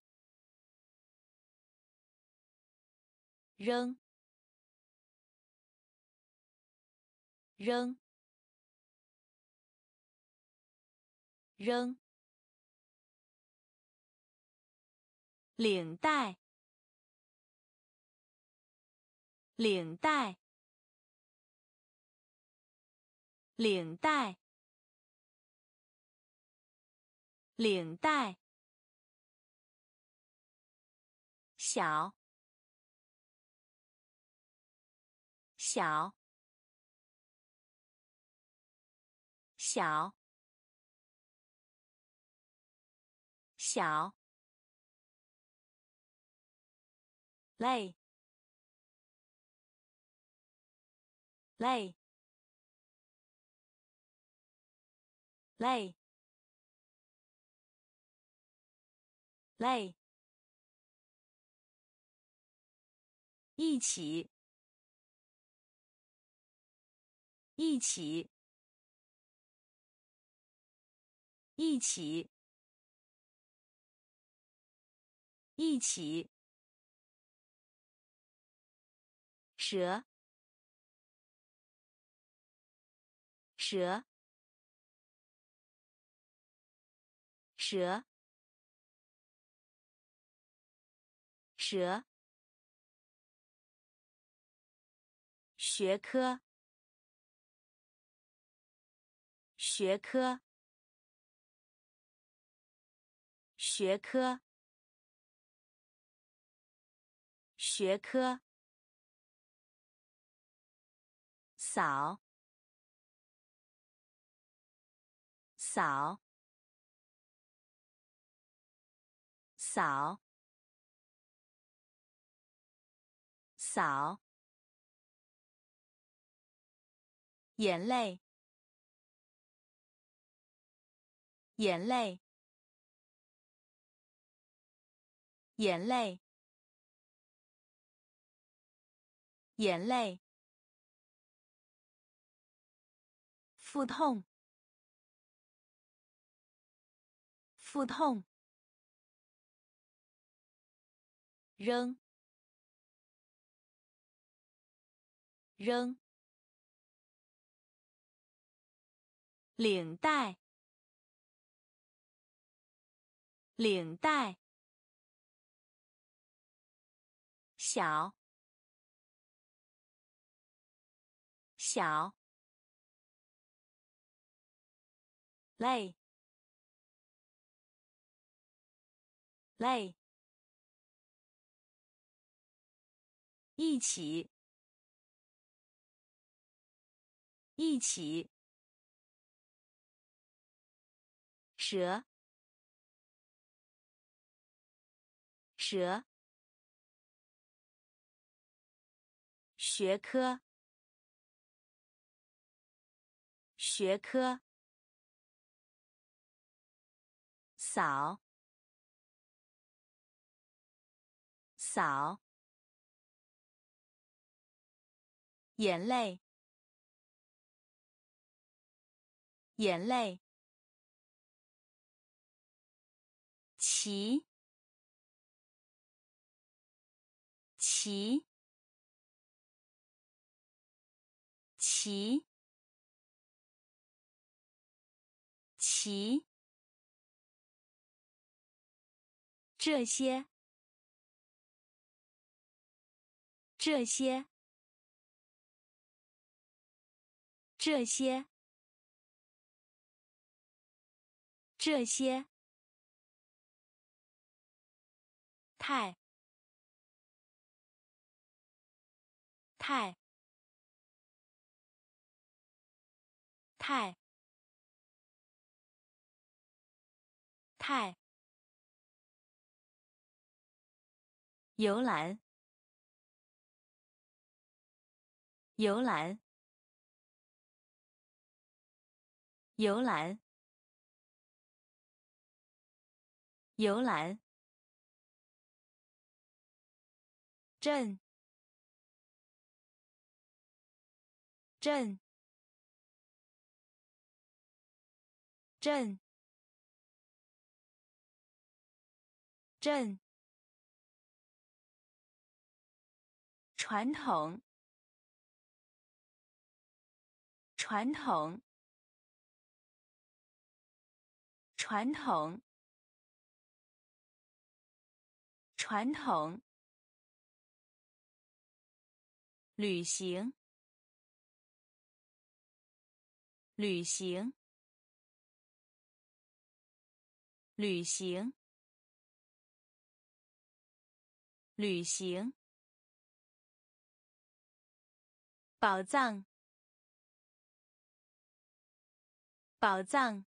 扔，扔，扔。领带，领带，领带，领带。小，小，小，小。累，累，累，累。一起，一起，一起，一起。蛇，蛇，蛇，蛇。学科，学科，学科，学科。扫，扫，扫，扫。眼泪，眼泪，眼泪，眼泪。腹痛，腹痛。扔，扔。领带， 领带，小，小，累，累，一起，一起，蛇，蛇，学科，学科，扫，扫，眼泪，眼泪，骑，骑，骑，骑，这些，这些，这些，这些，太，太，太，太，游览，游览，游览，游览，镇，镇，镇，镇，传统，传统，传统，传统，旅行，旅行，旅行，旅行，宝藏，宝藏，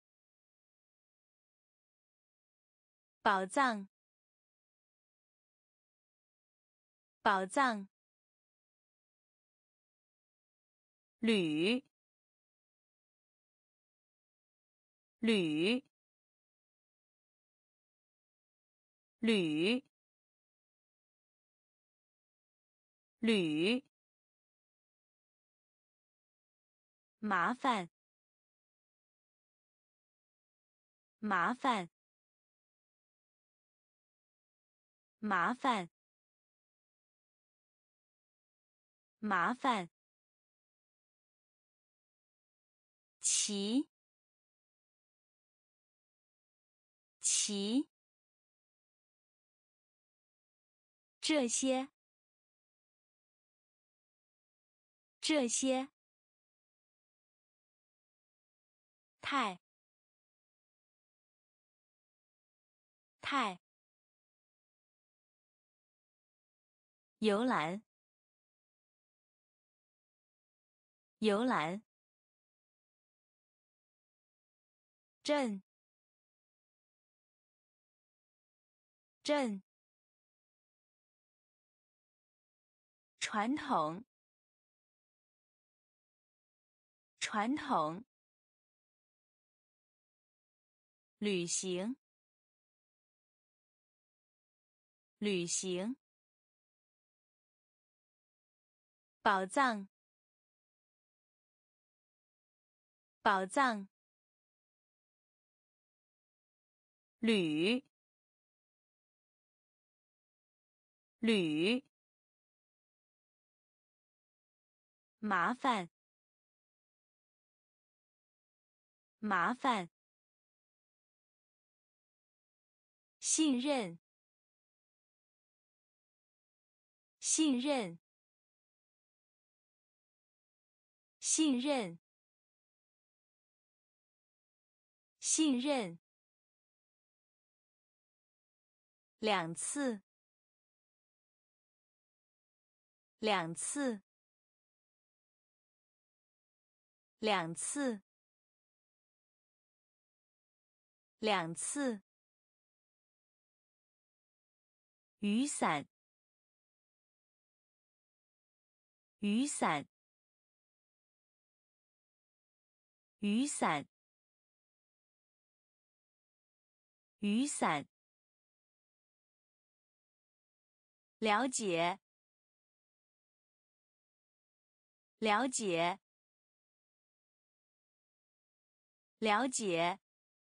宝藏，宝藏，铝，铝，铝，铝，麻烦，麻烦，麻烦，麻烦，骑，骑，这些，这些，太，太，游览，游览，镇，镇，传统，传统，旅行，旅行，宝藏，宝藏，铝，铝，麻烦，麻烦， 信任，信任，信任，信任。两次，两次，两次，两次。雨伞，雨伞，雨伞，雨伞。了解，了解，了解，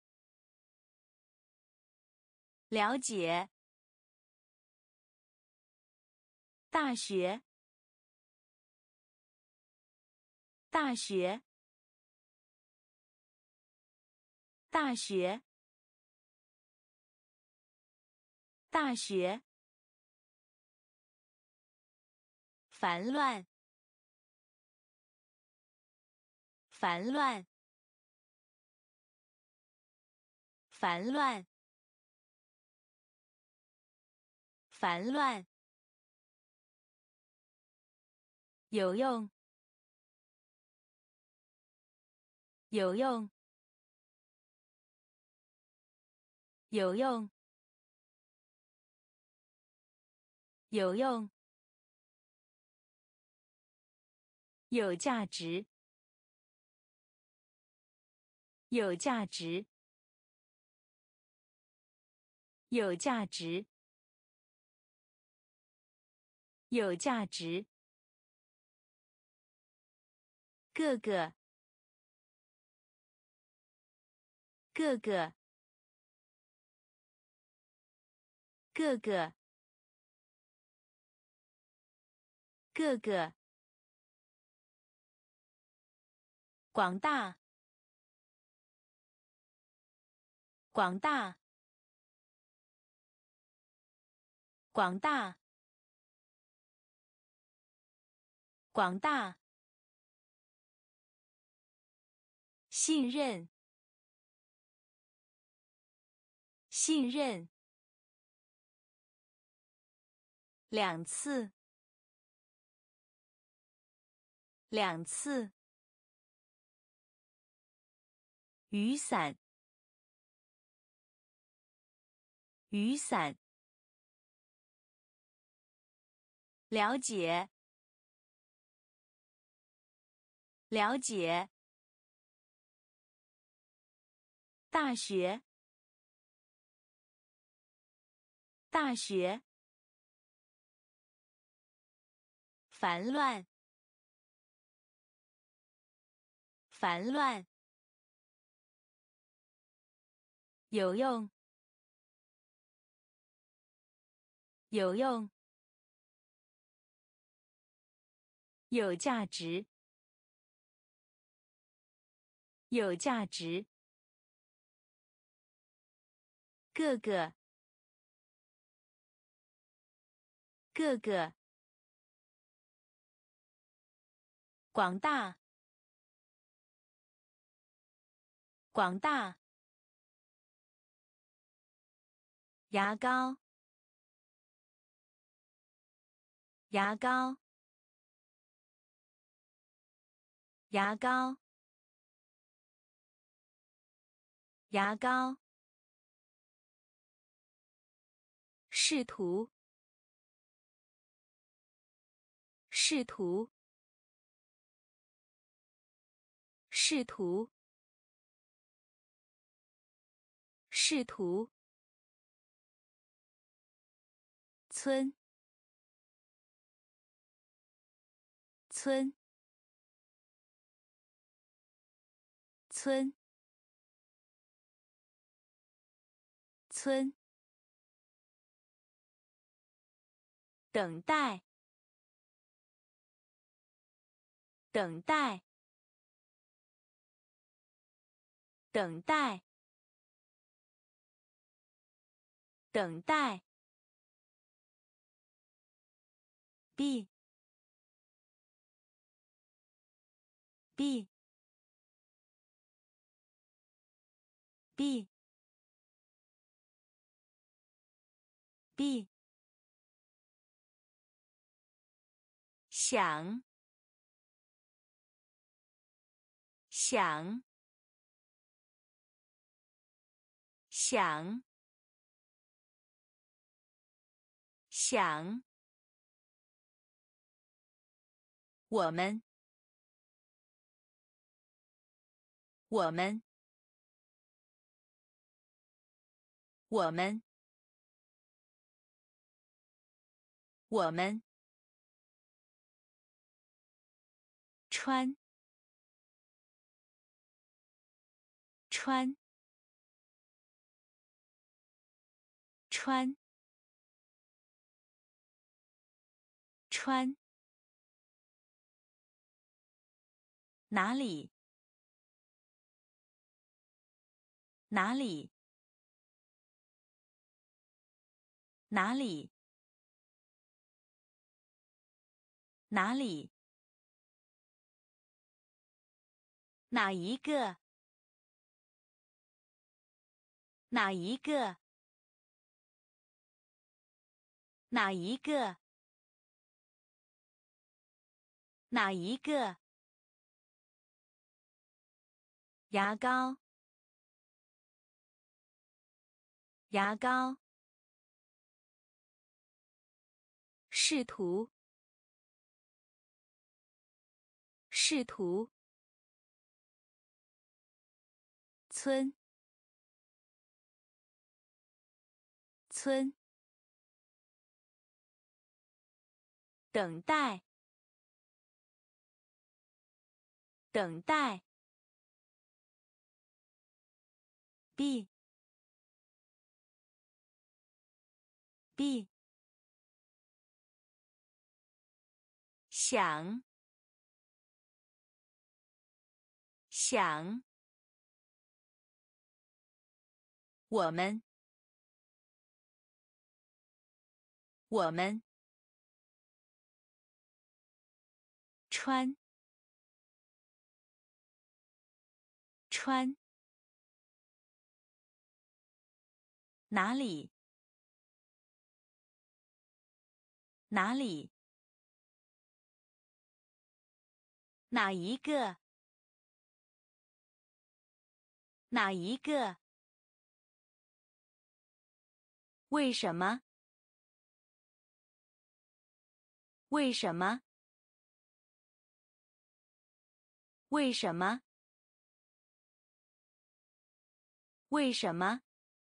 了解。大学，大学，大学，大学。烦乱，烦乱，烦乱，烦乱。有用，有用，有用，有用。有价值，有价值，有价值，有价值。各个，各个，各个，各个。广大，广大，广大，广大。信任，信任。两次，两次。雨伞，雨伞。了解，了解。大学，大学。烦乱，烦乱。有用，有用。有价值，有价值。各个，各个。广大，广大。牙膏，牙膏，牙膏，牙膏。试图，试图，试图，试图。村，村，村，村。等待，等待，等待， 等待 b b b b 想想想想我们我们我们我们穿穿穿穿哪里哪里哪里哪里哪一个哪一个哪一个哪一个牙膏牙膏试图试图村村等待等待 b b 想想我们我们穿穿哪里哪里哪一个哪一个为什么为什么为什么为什么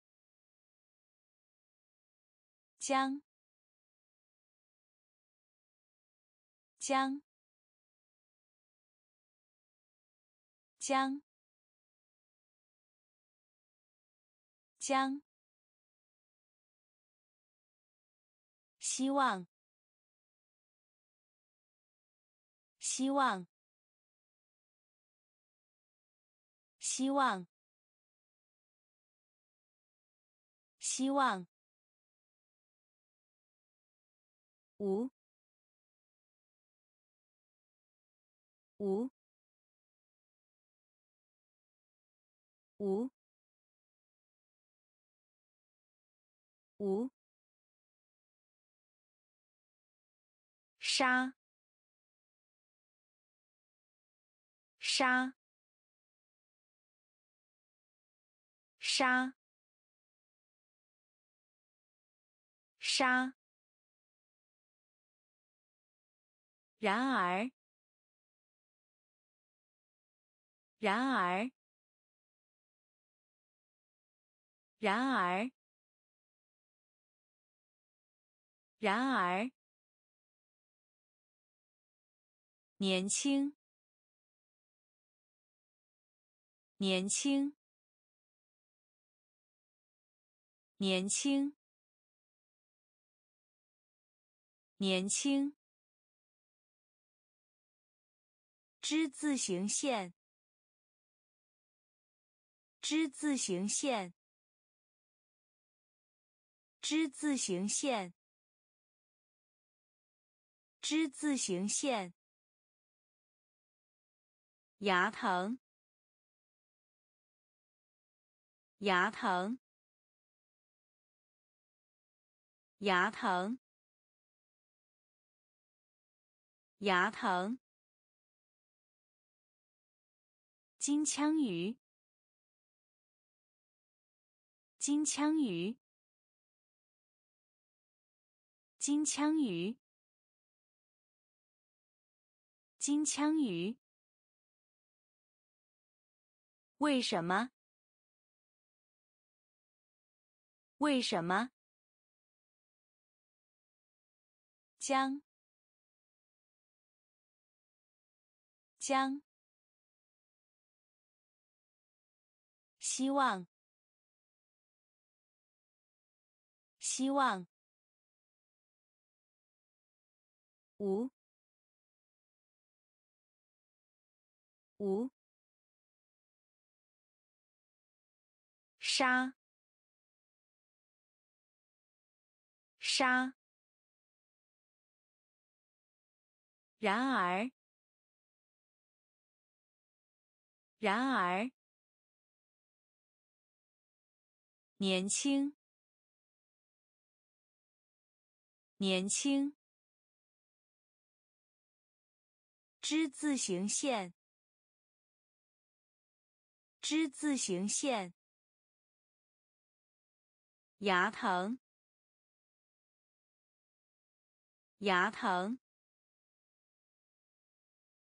将将将将希望希望希望希望无无无无沙沙沙沙然而然而然而然而年轻年轻年轻年轻之字形线之字形线之字形线，之字形线。牙疼，牙疼，牙疼，牙疼。金枪鱼，金枪鱼，金枪鱼，金枪鱼。为什么？为什么？将，将。希望，希望。无，无。沙，沙。然而，然而。年轻，年轻。之字形线，之字形线。牙疼，牙疼。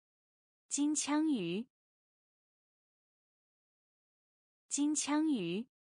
金枪鱼，金枪鱼。